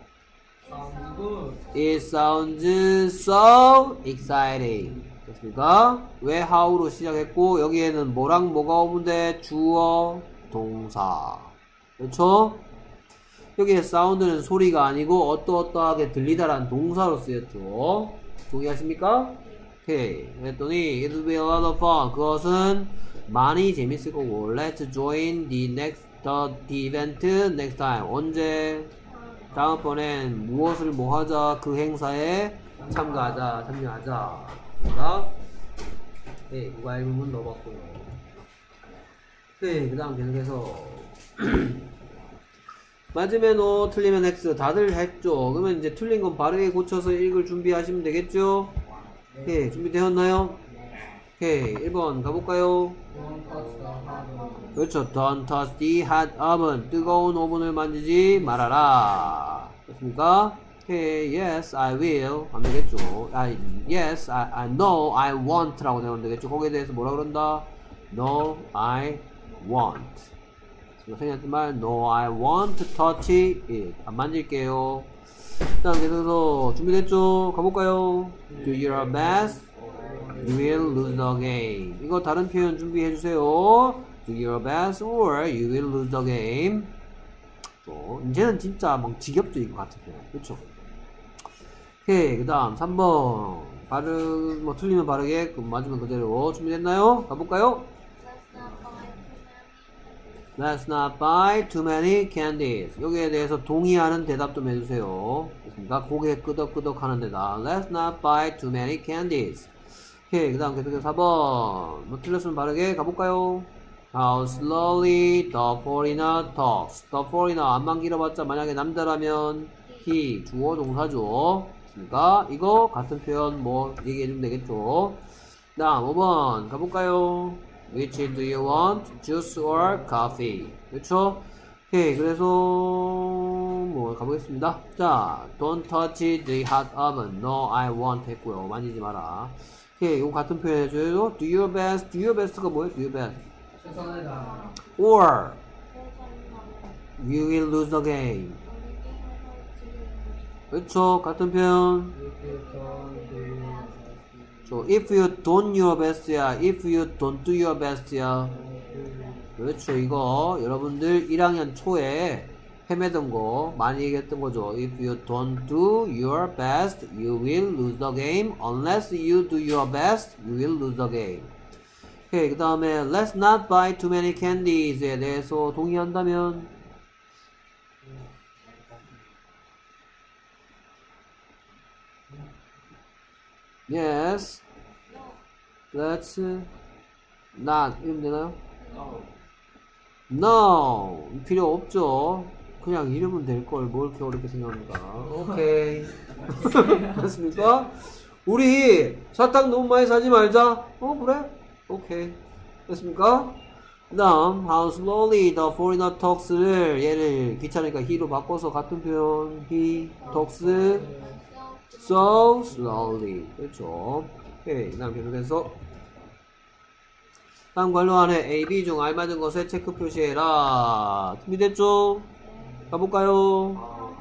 It sounds so exciting. 됐습니까? 왜 how로 시작했고 여기에는 뭐랑 뭐가 오면 돼? 주어, 동사. 그렇죠? 여기에 사운드는 소리가 아니고 어떠어떠하게 들리다라는 동사로 쓰였죠. 동의하십니까? 오케이. 그랬더니 it will be a lot of fun. 그것은 많이 재밌을 거고 let's join the event next time. 언제? 다음번엔 무엇을 뭐 하자? 그 행사에 참여하자. 네, 누가 읽으면 넣어봤고요. 네, 그 다음 계속해서 맞으면 O, 틀리면 X. 다들 했죠? 그러면 이제 틀린 건 바르게 고쳐서 읽을 준비하시면 되겠죠? 네, 준비되었나요? 오케이, 1번 가볼까요? 그렇죠. Don't touch the hot oven. 뜨거운 오븐을 만지지 말아라. 됐습니까? 오케이, yes, I will. 하면 되겠죠. Yes, I know, I want. 라고 되면 되겠죠. 거기에 대해서 뭐라 그런다? No, I want. 생략한 말, no, I want to touch it. 안 만질게요. 다음 계속해서 준비됐죠? 가볼까요? Do your best. You will lose the game. 이거 다른 표현 준비해주세요. Do your best or you will lose the game. 이제는 진짜 막 지겹죠, 이거 같은 표현. 그쵸? 오케이, 그 다음 3번. 틀리면 바르게, 맞으면 그대로. 준비됐나요? 가볼까요? Let's not buy too many candies. 여기에 대해서 동의하는 대답 좀 해주세요. 됐습니까? 고개 끄덕끄덕 하는 대답. Let's not buy too many candies. 오케이, 그 다음 계속해서 4번. 틀렸으면 바르게 가볼까요? How slowly the foreigner talks. The foreigner 안만 길어봤자 만약에 남자라면 he 주어 동사죠. 됐습니까? 이거 같은 표현 얘기해주면 되겠죠. 다음 5번 가볼까요? Which do you want? Juice or coffee? 그렇죠? 오케이, 그래서 가보겠습니다. 자, don't touch the hot oven. No, I won't 했고요. 만지지 마라. 오케이, 이거 같은 표현 해줘요. Do your best. Do your best가 뭐예요? Do your best. 최선을 다. Or you will lose the game. 그렇죠? 같은 표현. If you don't your best야. If you don't do your best야. 그렇죠. 이거 여러분들 1학년 초에 헤매던 거 많이 얘기했던 거죠. If you don't do your best, you will lose the game. Unless you do your best, you will lose the game. 오케이, 그 다음에 Let's not buy too many candies에 대해서 동의한다면 Yes. Let's not 이러면 되나요? No. 필요 없죠. 그냥 이러면 될걸 뭘 이렇게 어렵게 생각합니까? 오케이. 됐습니까? 우리 사탕 너무 많이 사지 말자. 그래? 오케이. 됐습니까? 그 다음 How slowly the foreigner talks를 얘를 귀찮으니까 he로 바꿔서 같은 표현 he talks so slowly. 그렇죠. 오케이. 그 다음 계속해서 다음 관료안에 A, B 중 알맞은 것에 체크 표시해라. 준비됐죠? 가볼까요?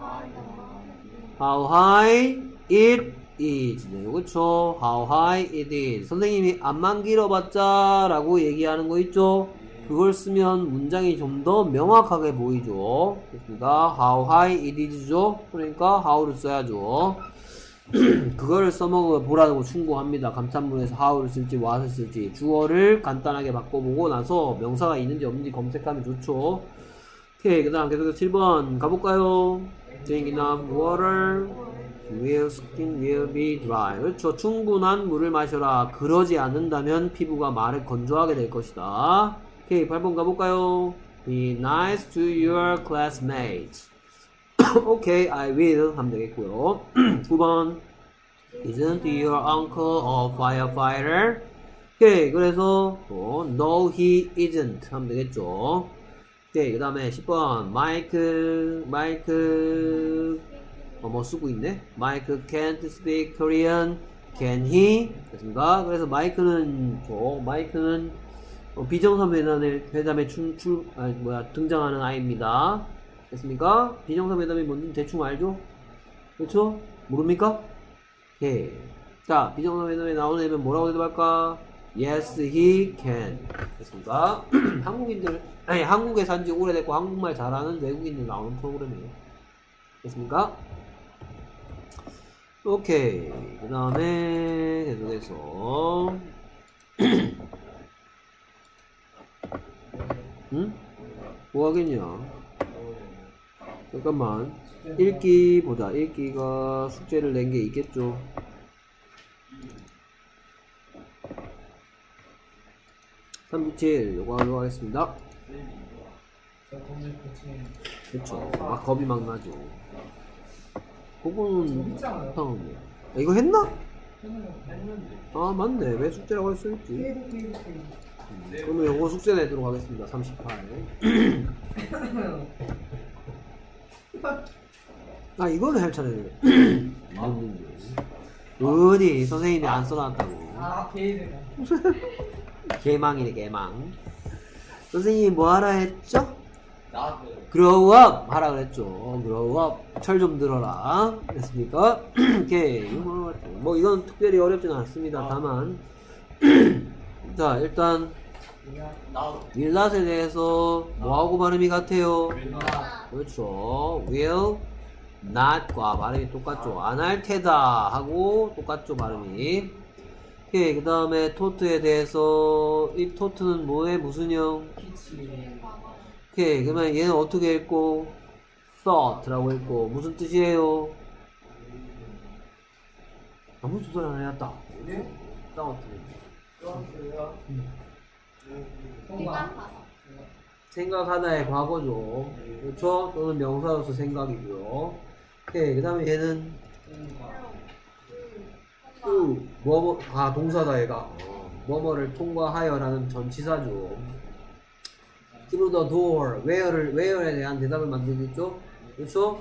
How high it is. 네, 그렇죠. How high it is. 선생님이 안만 길어봤자 라고 얘기하는 거 있죠? 그걸 쓰면 문장이 좀 더 명확하게 보이죠. 됐습니다. How high it is죠? 그러니까 how를 써야죠. 그거를 써먹어보라고 충고합니다. 감탄문에서 how를 쓸지 what을 쓸지 주어를 간단하게 바꿔보고 나서 명사가 있는지 없는지 검색하면 좋죠. 오케이, 그 다음 계속해서 7번 가볼까요? Drink enough water, your skin will be dry. 그렇죠. 충분한 물을 마셔라. 그러지 않는다면 피부가 말을 건조하게 될 것이다. 오케이, 8번 가볼까요? Be nice to your classmates. 오케이, I will 하면 되겠고요. 9번 Isn't your uncle a firefighter? 오케이, 그래서 또 No, he isn't 하면 되겠죠. 오케이, 그 다음에 10번 마이크 쓰고 있네. 마이크 can't speak Korean. Can he? 됐습니다. 그래서 마이크는 비정상 회담에 등장하는 아이입니다. 됐습니까? 비정상 회담이 뭔지 대충 알죠? 그렇죠? 모릅니까? 오케이. 자, 비정상 회담에 나오는 애면 뭐라고 대답할까? Yes, he can. 됐습니까? 한국에 산지 오래됐고 한국말 잘하는 외국인들 나오는 프로그램이에요. 됐습니까? 오케이. 그 다음에 계속해서 응? 뭐 하겠냐? 잠깐만. 읽기 보자. 읽기가 숙제를 낸 게 있겠죠. 요거 하도록 하겠습니다. 그쵸. 막 겁이 막 나죠. 그거는 못하는데. 이거 했나? 아, 맞네. 왜 숙제라고 할 수 있지? 그러면 요거 숙제 내도록 하겠습니다. 38. 아 이거는 할 차례네. 어디 선생님이 안 써놨다고. 아, 게이드가. 개망이네 개망. 선생님이 뭐 하라 했죠? 나도 grow up 하라 그랬죠. grow up. 철 좀 들어라. 됐습니까? 오케이. 뭐 이건 특별히 어렵진 않습니다. 다만 자 일단 나도 willnot에 대해서 뭐하고 발음이 같아요? 나. 그렇죠. will not과 발음이 똑같죠. 안 할 테다 하고 똑같죠 발음이. 오케이. 그 다음에 토트에 대해서 이 토트는 뭐에 무슨 형? 키치. 오케이. 그러면 얘는 어떻게 읽고? thought라고 읽고 무슨 뜻이에요? 아무 소리 안 해놨다. thought. 통과. 생각하다의 과거죠. 그렇죠? 또는 명사로서 생각이고요. 오케이. 그 다음에 얘는 동사다 얘가. 뭐뭐를 통과하여라는 전치사죠. through the door, where에 대한 대답을 만들겠죠? 그렇죠?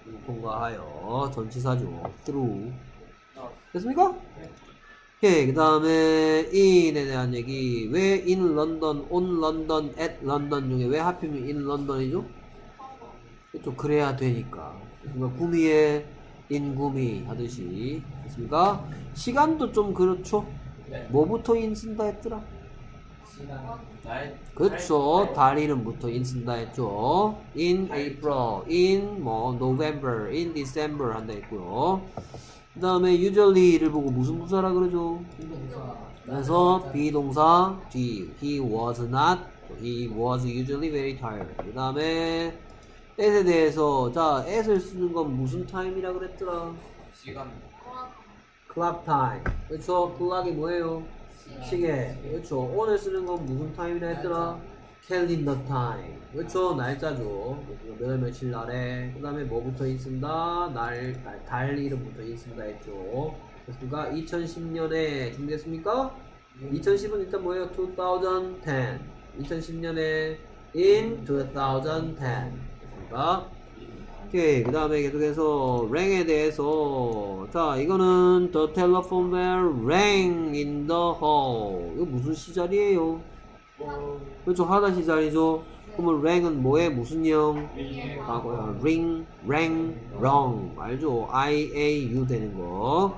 통과하여 전치사죠. through. 됐습니까? 오케이. 그 다음에 in에 대한 얘기. 왜 in London, on London, at London 중에 왜 하필이면 in London이죠? 그렇죠. 그래야 되니까. 그러니까 구미에 in 구미 하듯이. 됐습니까? 시간도 좀 그렇죠? 네. 뭐부터 in 쓴다 했더라? 시간. 날 그렇죠. 달 이름부터 in 쓴다 했죠. in April, in 뭐 November, in December 한다 했고요. 그 다음에 usually를 보고 무슨 부사라 그러죠? 비동사. 그래서 비동사 뒤 he was not, he was usually very tired. 그 다음에 at에 대해서 자 at을 쓰는 건 무슨 time이라 그랬더라? 시간 clock time. 그렇죠. clock이 뭐예요? 시계. 그렇죠. 오늘 쓰는 건 무슨 time이라 했더라? calendar time. 그렇죠. 날짜죠. 몇월 며칠 날에. 그 다음에 뭐부터 in 쓴다? 달 이름부터 in 쓴다 했죠. 됐습니까? 2010년에 준비됐습니까? 2010은 일단 뭐예요? 2010. 2010년에 in 2010. 됐습니까? 오케이. 그 다음에 계속해서 ring에 대해서 자 이거는 the telephone bell rang in the hall. 이거 무슨 시절이에요? 그렇죠. 하다 시절이죠. 그러면 ring은 뭐에 무슨 형? 과거야. ring, rang, wrong. 알죠? IAU 되는 거.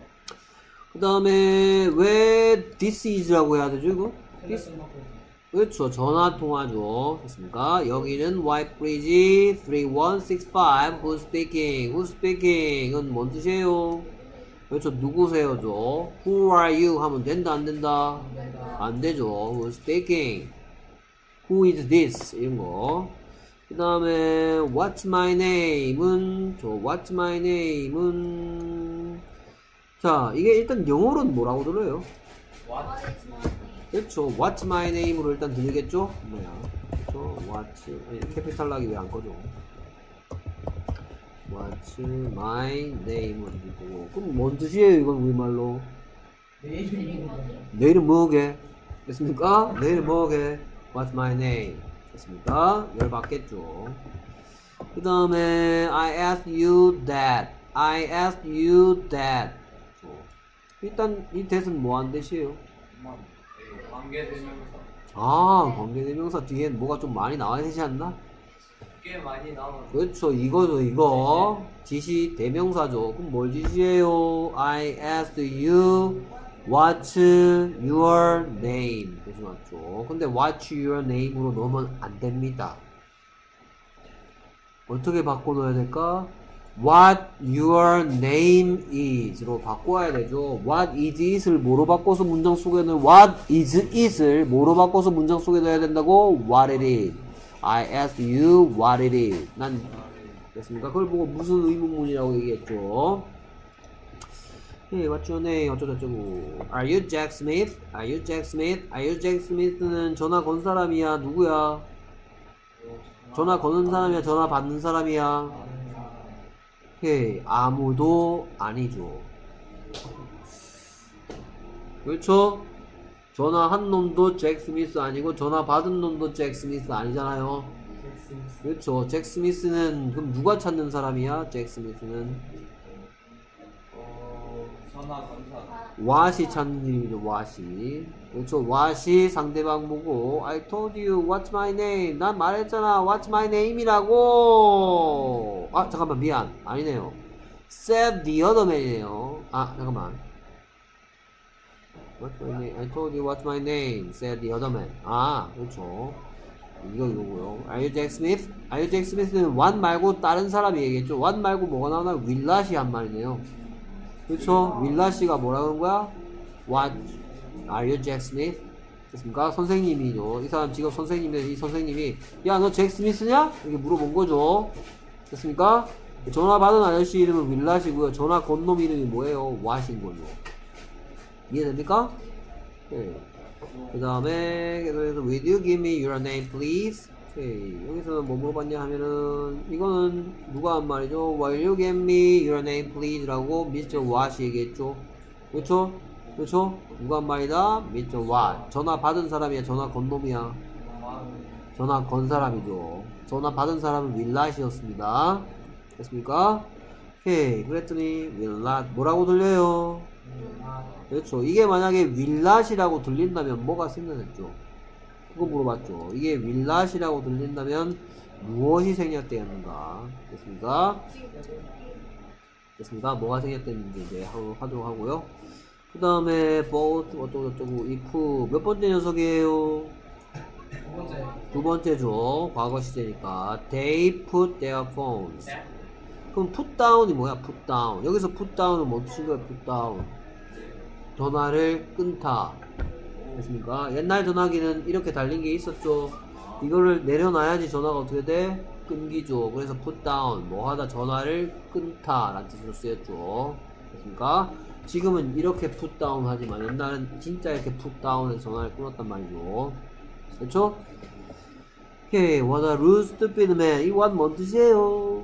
그 다음에 왜 this is라고 해야 되죠 이거? this? 그렇죠. 전화통화죠. 됐습니까? 여기는 White Bridge 3165 Who's speaking? Who's speaking은 뭔 뜻이에요? 그렇죠. 누구세요죠? Who are you? 하면 된다 안 된다? 안 되죠. Who's speaking? Who is this? 이런 거. 그 다음에 What's my name은 What's my name은 자 이게 일단 영어로는 뭐라고 들어요? 그렇죠. What's my name으로 일단 들리겠죠? 뭐야? 그렇죠. What's 캐피탈락이 왜 안 꺼져? What's my name으로 들리고 그럼 뭔 뜻이에요? 이건 우리말로 내 이름 뭐게? 됐습니까? 내 이름 뭐게? What's my name? 됐습니까? 열받겠죠. 그 다음에 I asked you that. I asked you that. 일단 이 that은 뭐한 뜻이에요? 관계대명사 아, 관계대명사 뒤엔 뭐가 좀 많이 나와야 되지 않나? 꽤 많이 나오는 그렇죠. 이거죠, 이거. 지시 대명사죠. 그럼 뭘 지시해요? I asked you what's your name. 그렇지 맞죠. 근데 what's your name으로 넣으면 안 됩니다. 어떻게 바꿔 넣어야 될까? What your name is로 바꿔야 되죠. What is it을 뭐로 바꿔서 문장 속에 넣어야 What is it을 뭐로 바꿔서 문장 속에 넣어야 된다고? What it is. I asked you what it is. 난 됐습니까? 그걸 보고 무슨 의문문이라고 얘기했죠. Hey, what's your name? 어쩌고저쩌고. Are you Jack Smith? Are you Jack Smith? Are you Jack Smith는 전화 건 사람이야? 누구야? 전화 거는 사람이야? 전화 받는 사람이야? 오케이. 아무도 아니죠. 그렇죠? 전화 한 놈도 잭 스미스 아니고 전화 받은 놈도 잭 스미스 아니잖아요. 스미스. 그렇죠. 잭 스미스는 그럼 누가 찾는 사람이야? 잭 스미스는 전화 건사. 왓이 찾는 이름이죠. 왓이. 그렇죠. 왓이 상대방 보고 I told you what's my name. 난 말했잖아. what's my name이라고. 아 잠깐만 미안. 아니네요. said the other man이네요. 아 잠깐만. What's my name? I told you what's my name. said the other man. 아 그렇죠. 이거고요. Are you Jack Smith? Are you Jack Smith는 what 말고 다른 사람이 얘기했죠. what 말고 뭐가 나오나? 윌라시 한 말이네요. 그렇죠. 윌라시가 뭐라 그런 거야? What? Are you Jack Smith? 됐습니까? 선생님이죠. 이 사람 직업 선생님인데 이 선생님이 야 너 잭 스미스냐? 이렇게 물어본 거죠. 됐습니까? 전화 받은 아저씨 이름은 윌라시고요. 전화 건 놈 이름이 뭐예요? 왓인 거죠. 이해됩니까? 네. 그 다음에 계속해서 Will you give me your name please? 오케이. 여기서는 뭐 물어봤냐 하면은 이거는 누가 한 말이죠? Will you give me your name please? 라고 Mr. Watt이 얘기했죠. 그렇죠? 그렇죠? 누가 한 말이다? Mr. Watt. 전화 받은 사람이야? 전화 건 놈이야? 전화 건 사람이죠. 전화 받은 사람은 윌랏이었습니다. 됐습니까? 오케이. 그랬더니 윌랏 뭐라고 들려요? 그렇죠. 이게 만약에 윌랏이라고 들린다면 뭐가 생겨났죠? 그거 물어봤죠. 이게 윌랏이라고 들린다면 무엇이 생략되어야 하는가? 됐습니까? 됐습니까? 뭐가 생략됐는지 이제 하도록 하고요. 그 다음에 both 어쩌고저쩌고 if 몇 번째 녀석이에요? 두 번째죠. 과거 시제니까 they put their phones. 그럼 put down이 뭐야? put down. 여기서 put down은 뭐 뜻인 거야? put down. 전화를 끊다. 됐습니까? 옛날 전화기는 이렇게 달린 게 있었죠. 이거를 내려놔야지 전화가 어떻게 돼? 끊기죠. 그래서 put down 뭐 하다 전화를 끊다 라는 뜻으로 쓰였죠. 됐습니까? 지금은 이렇게 put down 하지만 옛날은 진짜 이렇게 put down해서 전화를 끊었단 말이죠. 그렇죠? 오케이. What a rude stupid man. 이 what 뭔 뜻이에요?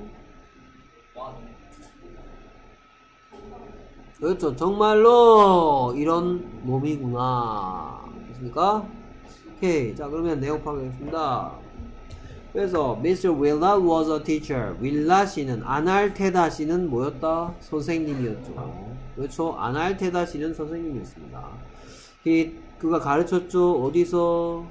그렇죠. 정말로 이런 놈이구나. 됐습니까? 오케이. 자, 그러면 내용 파악하겠습니다. 그래서 Mr. Willard was a teacher. 윌랏이는 아날테다 씨는 뭐였다? 선생님이었죠. 그렇죠. 아날테다 씨는 선생님이었습니다. 그가 가르쳤죠. 어디서?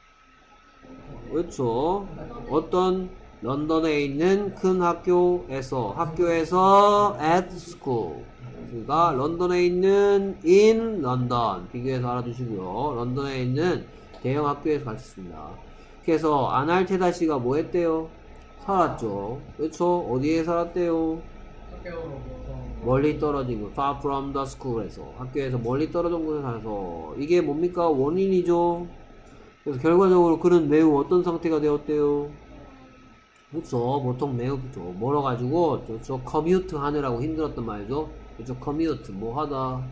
그렇죠. 어떤 런던에 있는 큰 학교에서 at school. 그러니까 런던에 있는 in 런던 비교해서 알아두시고요. 런던에 있는 대형 학교에서 가르쳤습니다. 그래서 아날테다 씨가 뭐 했대요? 살았죠. 그렇죠. 어디에 살았대요? 멀리 떨어진 곳, far from the school에서 학교에서 멀리 떨어진 곳에 살아서 이게 뭡니까? 원인이죠. 그래서 결과적으로 그는 매우 어떤 상태가 되었대요? 그렇죠. 보통 매우 그렇죠. 멀어가지고 그렇죠. 커뮤트 하느라고 힘들었단 말이죠. 그렇죠. 커뮤트 뭐 하다.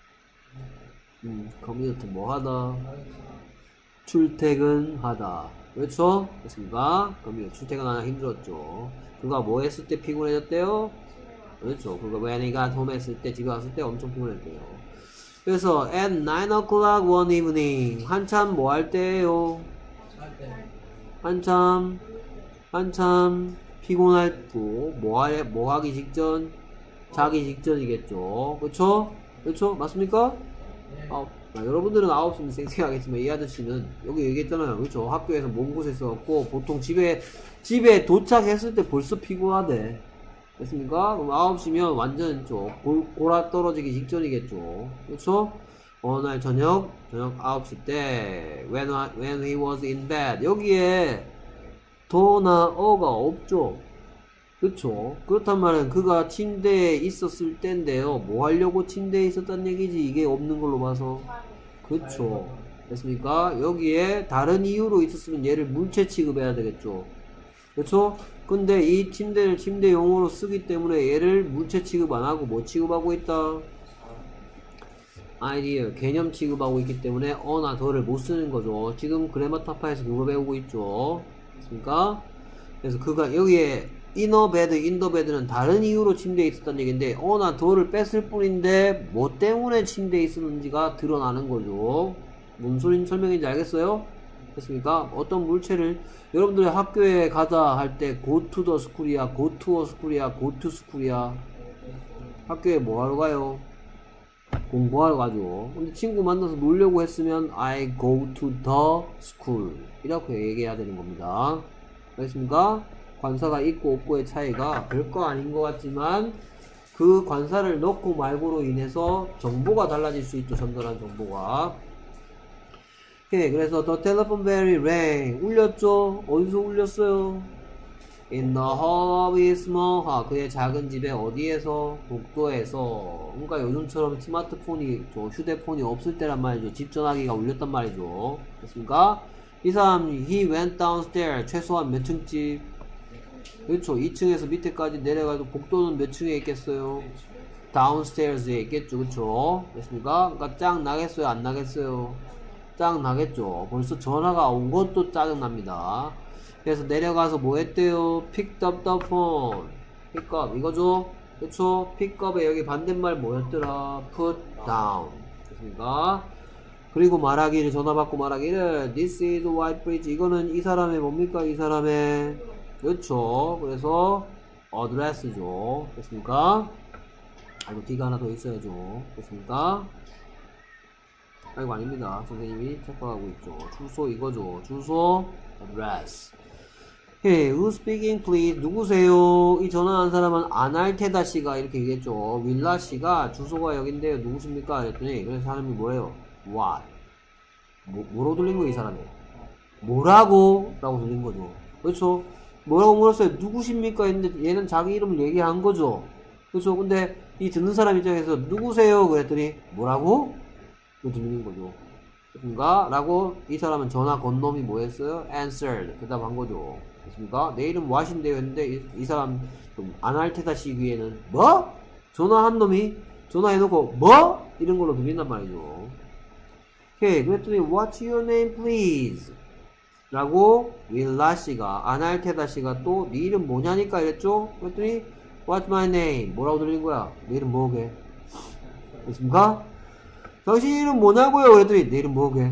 커뮤트 뭐 하다. 출퇴근하다. 그렇죠. 됐습니까? 커뮤트 출퇴근하다 힘들었죠. 그가 뭐 했을 때 피곤해졌대요? 그렇죠. 그가 when he got home 했을 때 집에 왔을 때 엄청 피곤했대요. 그래서 at 9 o'clock one evening 한참 뭐 할 때예요? 한참 피곤할 때 뭐 하기 직전? 자기 직전이겠죠. 그쵸? 그쵸? 맞습니까? 여러분들은 9시면 생생하겠지만 이 아저씨는 여기 얘기했잖아요. 그쵸? 학교에서 먼 곳에 있었고 보통 집에 도착했을 때 벌써 피곤하대. 됐습니까? 그럼 9시면 완전 골아 떨어지기 직전이겠죠. 그쵸? 어느 날 저녁 9시 때 when he was in bed 여기에 더나 어가 없죠. 그쵸? 그렇단 말은 그가 침대에 있었을 때인데요. 뭐 하려고 침대에 있었단 얘기지? 이게 없는 걸로 봐서. 그쵸? 됐습니까? 여기에 다른 이유로 있었으면 얘를 물체 취급해야 되겠죠. 그쵸? 근데 이 침대를 침대용으로 쓰기 때문에 얘를 물체 취급 안 하고 뭐 취급하고 있다? 아이디어, 개념 취급하고 있기 때문에 어나 더를 못 쓰는 거죠. 지금 그래마타파에서 그거 배우고 있죠. 됐습니까? 그래서 그가 여기에 인더베드는 다른 이유로 침대에 있었다는 얘기인데 어나 더를 뺐을 뿐인데 뭐 때문에 침대에 있었는지가 드러나는 거죠. 뭔 소리 설명인지 알겠어요? 됐습니까? 어떤 물체를 여러분들이 학교에 가자 할 때 go to the school이야, go to a school이야, go to school이야. 학교에 뭐 하러 가요? 공부하러 가죠. 근데 친구 만나서 놀려고 했으면 I go to the school 이렇게 얘기해야 되는 겁니다. 알겠습니까? 관사가 있고 없고의 차이가 별거 아닌 것 같지만 그 관사를 넣고 말고로 인해서 정보가 달라질 수 있죠. 전달한 정보가. 오케이, 그래서 the telephone bell rang. 울렸죠? 어디서 울렸어요? In the hall of his small house. 그의 작은 집에 어디에서? 복도에서. 그러니까 요즘처럼 스마트폰이, 휴대폰이 없을 때란 말이죠. 집 전화기가 울렸단 말이죠. 됐습니까? 이 사람, he went downstairs. 최소한 몇 층집? 그렇죠. 2층에서 밑에까지 내려가도 복도는 몇 층에 있겠어요? downstairs에 있겠죠. 그렇죠. 됐습니까? 그러니까 짱 나겠어요? 안 나겠어요? 짱 나겠죠. 벌써 전화가 온 것도 짜증납니다. 그래서 내려가서 뭐 했대요? picked up the phone. pick up 이거죠? 그쵸? pick up에 여기 반대말 뭐였더라? put down. 됐습니까? 그리고 말하기를, 전화 받고 말하기를 this is white bridge. 이거는 이 사람의 뭡니까? 이 사람의, 그렇죠. 그래서 address죠. 됐습니까? 아이고, D가 하나 더 있어야죠. 됐습니까? 아이고, 아닙니다. 선생님이 착각하고 있죠. 주소 이거죠. 주소 address. Hey, who's speaking please? 누구세요? 이 전화한 사람은 아날테다 씨가 이렇게 얘기했죠. 윌라 씨가 주소가 여긴데요. 누구십니까? 그랬더니 그래서 사람이 뭐예요? What? 뭐라고 들린 거예요, 이 사람이? 뭐라고? 라고 들린 거죠. 그렇죠? 뭐라고 물었어요? 누구십니까? 했는데 얘는 자기 이름을 얘기한 거죠. 그렇죠? 근데 이 듣는 사람 입장에서 누구세요? 그랬더니 뭐라고? 그 들리는 거죠. 그런가? 라고 이 사람은 전화 건 놈이 뭐 했어요? answered. 대답한 거죠. 됐습니까? 내 이름 what인데요 했는데 이 사람 좀 아날테다 시기에는 뭐? 전화한 놈이 전화해놓고 뭐? 이런 걸로 들린단 말이죠. 오케이. 그랬더니 what's your name please? 라고 윌라 씨가 아날테다 씨가 또 네 이름 뭐냐니까 이랬죠? 그랬더니 what's my name? 뭐라고 들린 거야? 내 이름 뭐게? 됐습니까? 당신 이름 뭐냐고요? 그랬더니 내 이름 뭐게?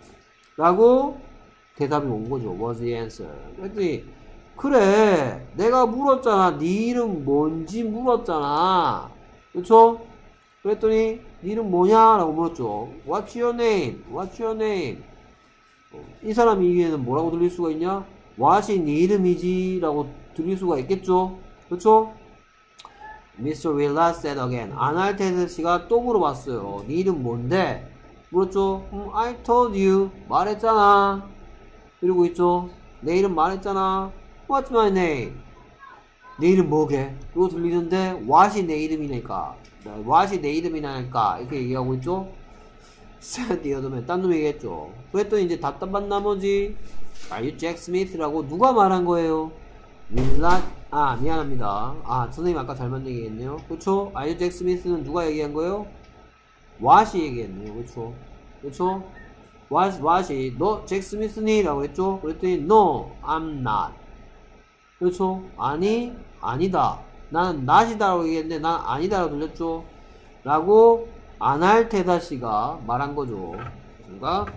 라고 대답이 온 거죠. was the answer. 그랬더니 그래 내가 물었잖아. 네 이름 뭔지 물었잖아. 그쵸? 그랬더니 네 이름 뭐냐? 라고 물었죠. what's your name? what's your name? 이 사람이 이게는 뭐라고 들릴 수가 있냐? what이 네 이름이지 라고 들릴 수가 있겠죠? 그쵸? Mr. Willa said again. 아날테드 씨가 또 물어봤어요. 네 이름 뭔데? 물었죠? I told you. 말했잖아. 이러고 있죠? 내 이름 말했잖아. What's my name? 내 이름 뭐게? 이러고 들리는데 what이 내 이름이니까. what이 내 이름이니까 이렇게 얘기하고 있죠? said the other man. 딴 놈이 얘기했죠. 그랬더니 이제 답답한 나머지 Are you Jack Smith라고 누가 말한 거예요? 미안합니다. 선생님 아까 잘못 얘기했네요. 그쵸? Are you Jack Smith는 누가 얘기한 거예요? what이 얘기했네요. 그쵸? what이 너 잭 스미스니? 라고 했죠? 그랬더니 No, I'm not. 그렇죠? 아니다. 나는 not이다 라고 얘기했는데 난 아니다 라고 들렸죠? 라고 아날테다 씨가 말한 거죠. 그러니까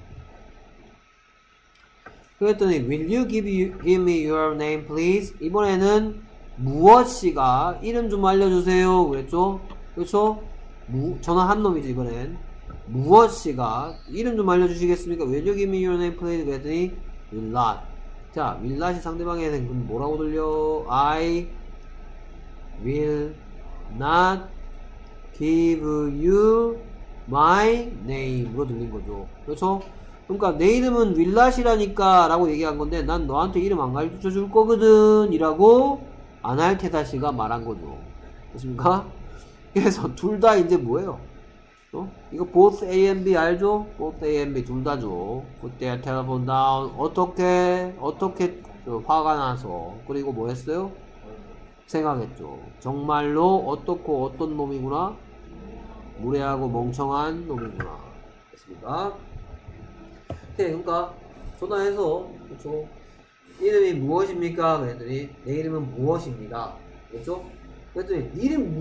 그랬더니 Will you give me your name please? 이번에는 무엇 씨가 이름 좀 알려주세요. 그랬죠? 그렇죠? 전화한 놈이죠. 이번엔 무엇 씨가 이름 좀 알려주시겠습니까? Will you give me your name please? 그랬더니 will not. 자, will not이 상대방에는 그럼 뭐라고 들려? I will not give you my name으로 들린 거죠. 그렇죠? 그러니까 내 이름은 will not이라니까 라고 얘기한 건데 난 너한테 이름 안 가르쳐 줄 거거든 이라고 아날테다 씨가 말한 거죠. 그렇습니까? 그래서 둘 다 이제 뭐예요? 이거 both A and B 알죠? both A and B 둘 다죠. 그때 telephone down 어떻게 화가 나서 그리고 뭐 했어요? 생각했죠. 정말로 어떻고 어떤 놈이구나? 무례하고 멍청한 놈이구나. 됐습니까? 네, 그러니까 전화해서 그렇죠? 이름이 무엇입니까? 그랬더니 내 이름은 무엇입니다. 그렇죠? 그랬더니 네 이름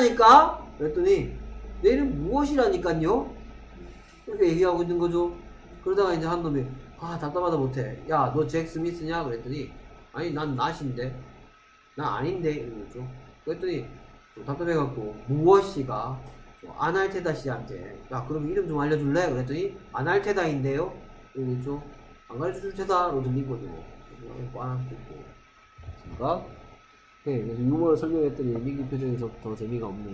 무엇이냐니까? 그랬더니 내 이름 무엇이라니까요? 그렇게 얘기하고 있는 거죠. 그러다가 이제 한 놈이 답답하다 못해. 야, 너 잭 스미스냐? 그랬더니 아니 난 낫인데. 난 아닌데 이러죠. 그랬더니 답답해갖고 무엇이가 아날테다 씨한테 야 그럼 이름 좀 알려줄래? 그랬더니 아날테다인데요? 이러죠. 안 가르쳐줄 테다로 들린 거죠. 그래서 꽝 듣고 그러니까 네, 그래서 유머를 설명했더니 민기 표정에서 더 재미가 없네요.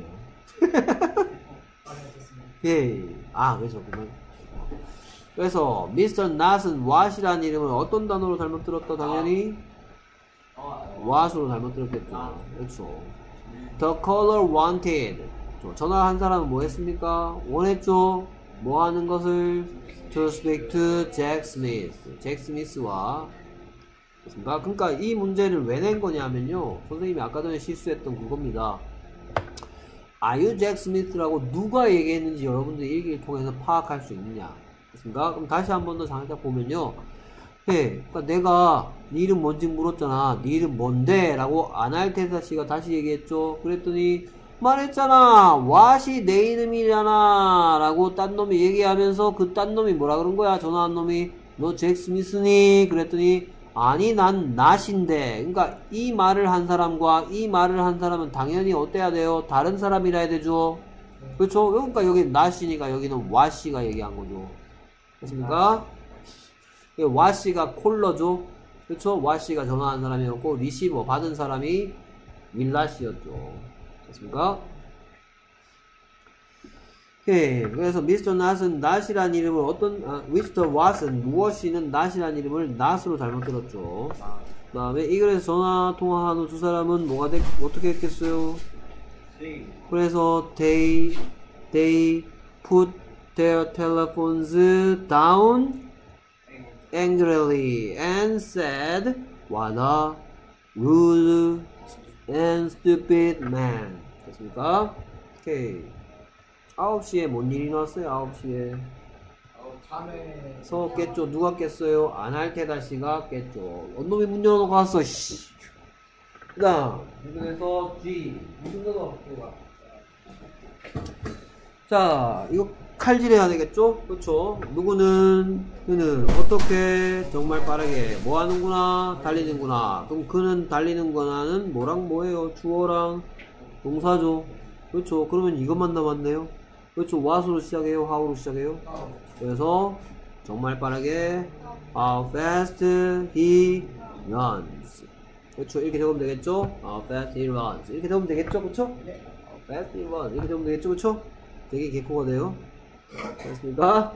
예, 그렇구만. 그래서 미스터 낫은 what이라는 이름을 어떤 단어로 잘못 들었다? 당연히 what으로 잘못 들었겠죠. 그렇죠. The caller wanted. 전화한 사람은 뭐 했습니까? 원했죠. 뭐 하는 것을? To speak to Jack Smith. 잭 스미스와 됐습니까? 그러니까 이 문제를 왜 낸 거냐면요. 선생님이 아까 전에 실수했던 그겁니다. Are you Jack Smith라고 누가 얘기했는지 여러분들 일기를 통해서 파악할 수 있느냐. 됐습니까? 그럼 다시 한 번 더 살짝 보면요. 그러니까 내가 네 이름 뭔지 물었잖아. 네 이름 뭔데? 라고 아날테사 씨가 다시 얘기했죠. 그랬더니 말했잖아. what이 내 이름이잖아. 라고 딴 놈이 얘기하면서 그 딴 놈이 뭐라 그런 거야? 전화한 놈이 너 잭 스미스니? 그랬더니 아니 난 낫인데. 그러니까 이 말을 한 사람과 이 말을 한 사람은 당연히 어때야 돼요? 다른 사람이라 해야 되죠. 그렇죠? 그러니까 여기 낫이니까 여기는 what이가 얘기한 거죠. 됐습니까? what이가 콜러죠. 그렇죠? what이가 전화한 사람이었고 리시버 받은 사람이 윌라시였죠. 됐습니까? 오케이. 그래서 미스터 낫은 낫이라는 이름을 미스터 왓은 무엇이는 낫이라는 이름을 낫으로 잘못 들었죠. 그 다음에 이글에서 전화 통화하는 두 사람은 어떻게 했겠어요? 그래서 they put their telephones down angrily and said, "What a rude and stupid man." 됐습니까? 오케이. 9시에 뭔 일이 났어요? 9시에 서 깼죠. 누가 깼어요? 아날테다 씨가 깼죠. 언놈이 문 열어놓고 왔어. 씨. 그 다음 그래서 G 무슨 거가 볼게요. 자, 이거 칼질해야 되겠죠? 그렇죠? 그는 어떻게 정말 빠르게 뭐 하는구나? 달리는구나. 그럼 그는 달리는구나는 뭐랑 뭐예요? 주어랑 동사죠. 그렇죠? 그러면 이것만 남았네요. 그렇죠? what으로 시작해요? how로 시작해요? 그래서 정말 빠르게 how fast he runs. 그렇죠? 이렇게 적으면 되겠죠? How fast he runs. 이렇게 적으면 되겠죠? 그렇죠? How fast he runs. 이렇게 적으면 되겠죠? 그렇죠? 되게 개코가 돼요. 됐습니까?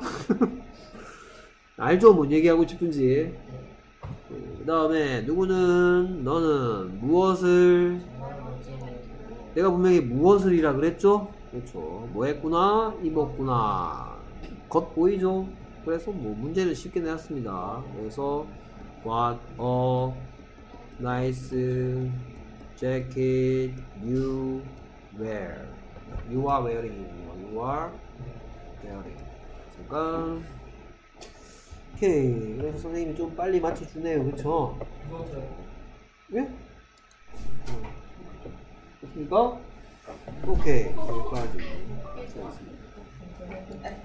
알죠? 뭔 얘기하고 싶은지. 그 다음에 너는 무엇을 내가 분명히 무엇을이라 그랬죠? 그렇죠. 뭐 했구나? 입었구나. 겉 보이죠? 그래서 뭐 문제는 쉽게 내놨습니다. 그래서 what a nice jacket you wear. You are wearing. You are wearing. 잠깐. 오케이. 그래서 선생님이 좀 빨리 맞춰주네요. 그쵸? 예? 됐습니까? 오케이. 여기까지.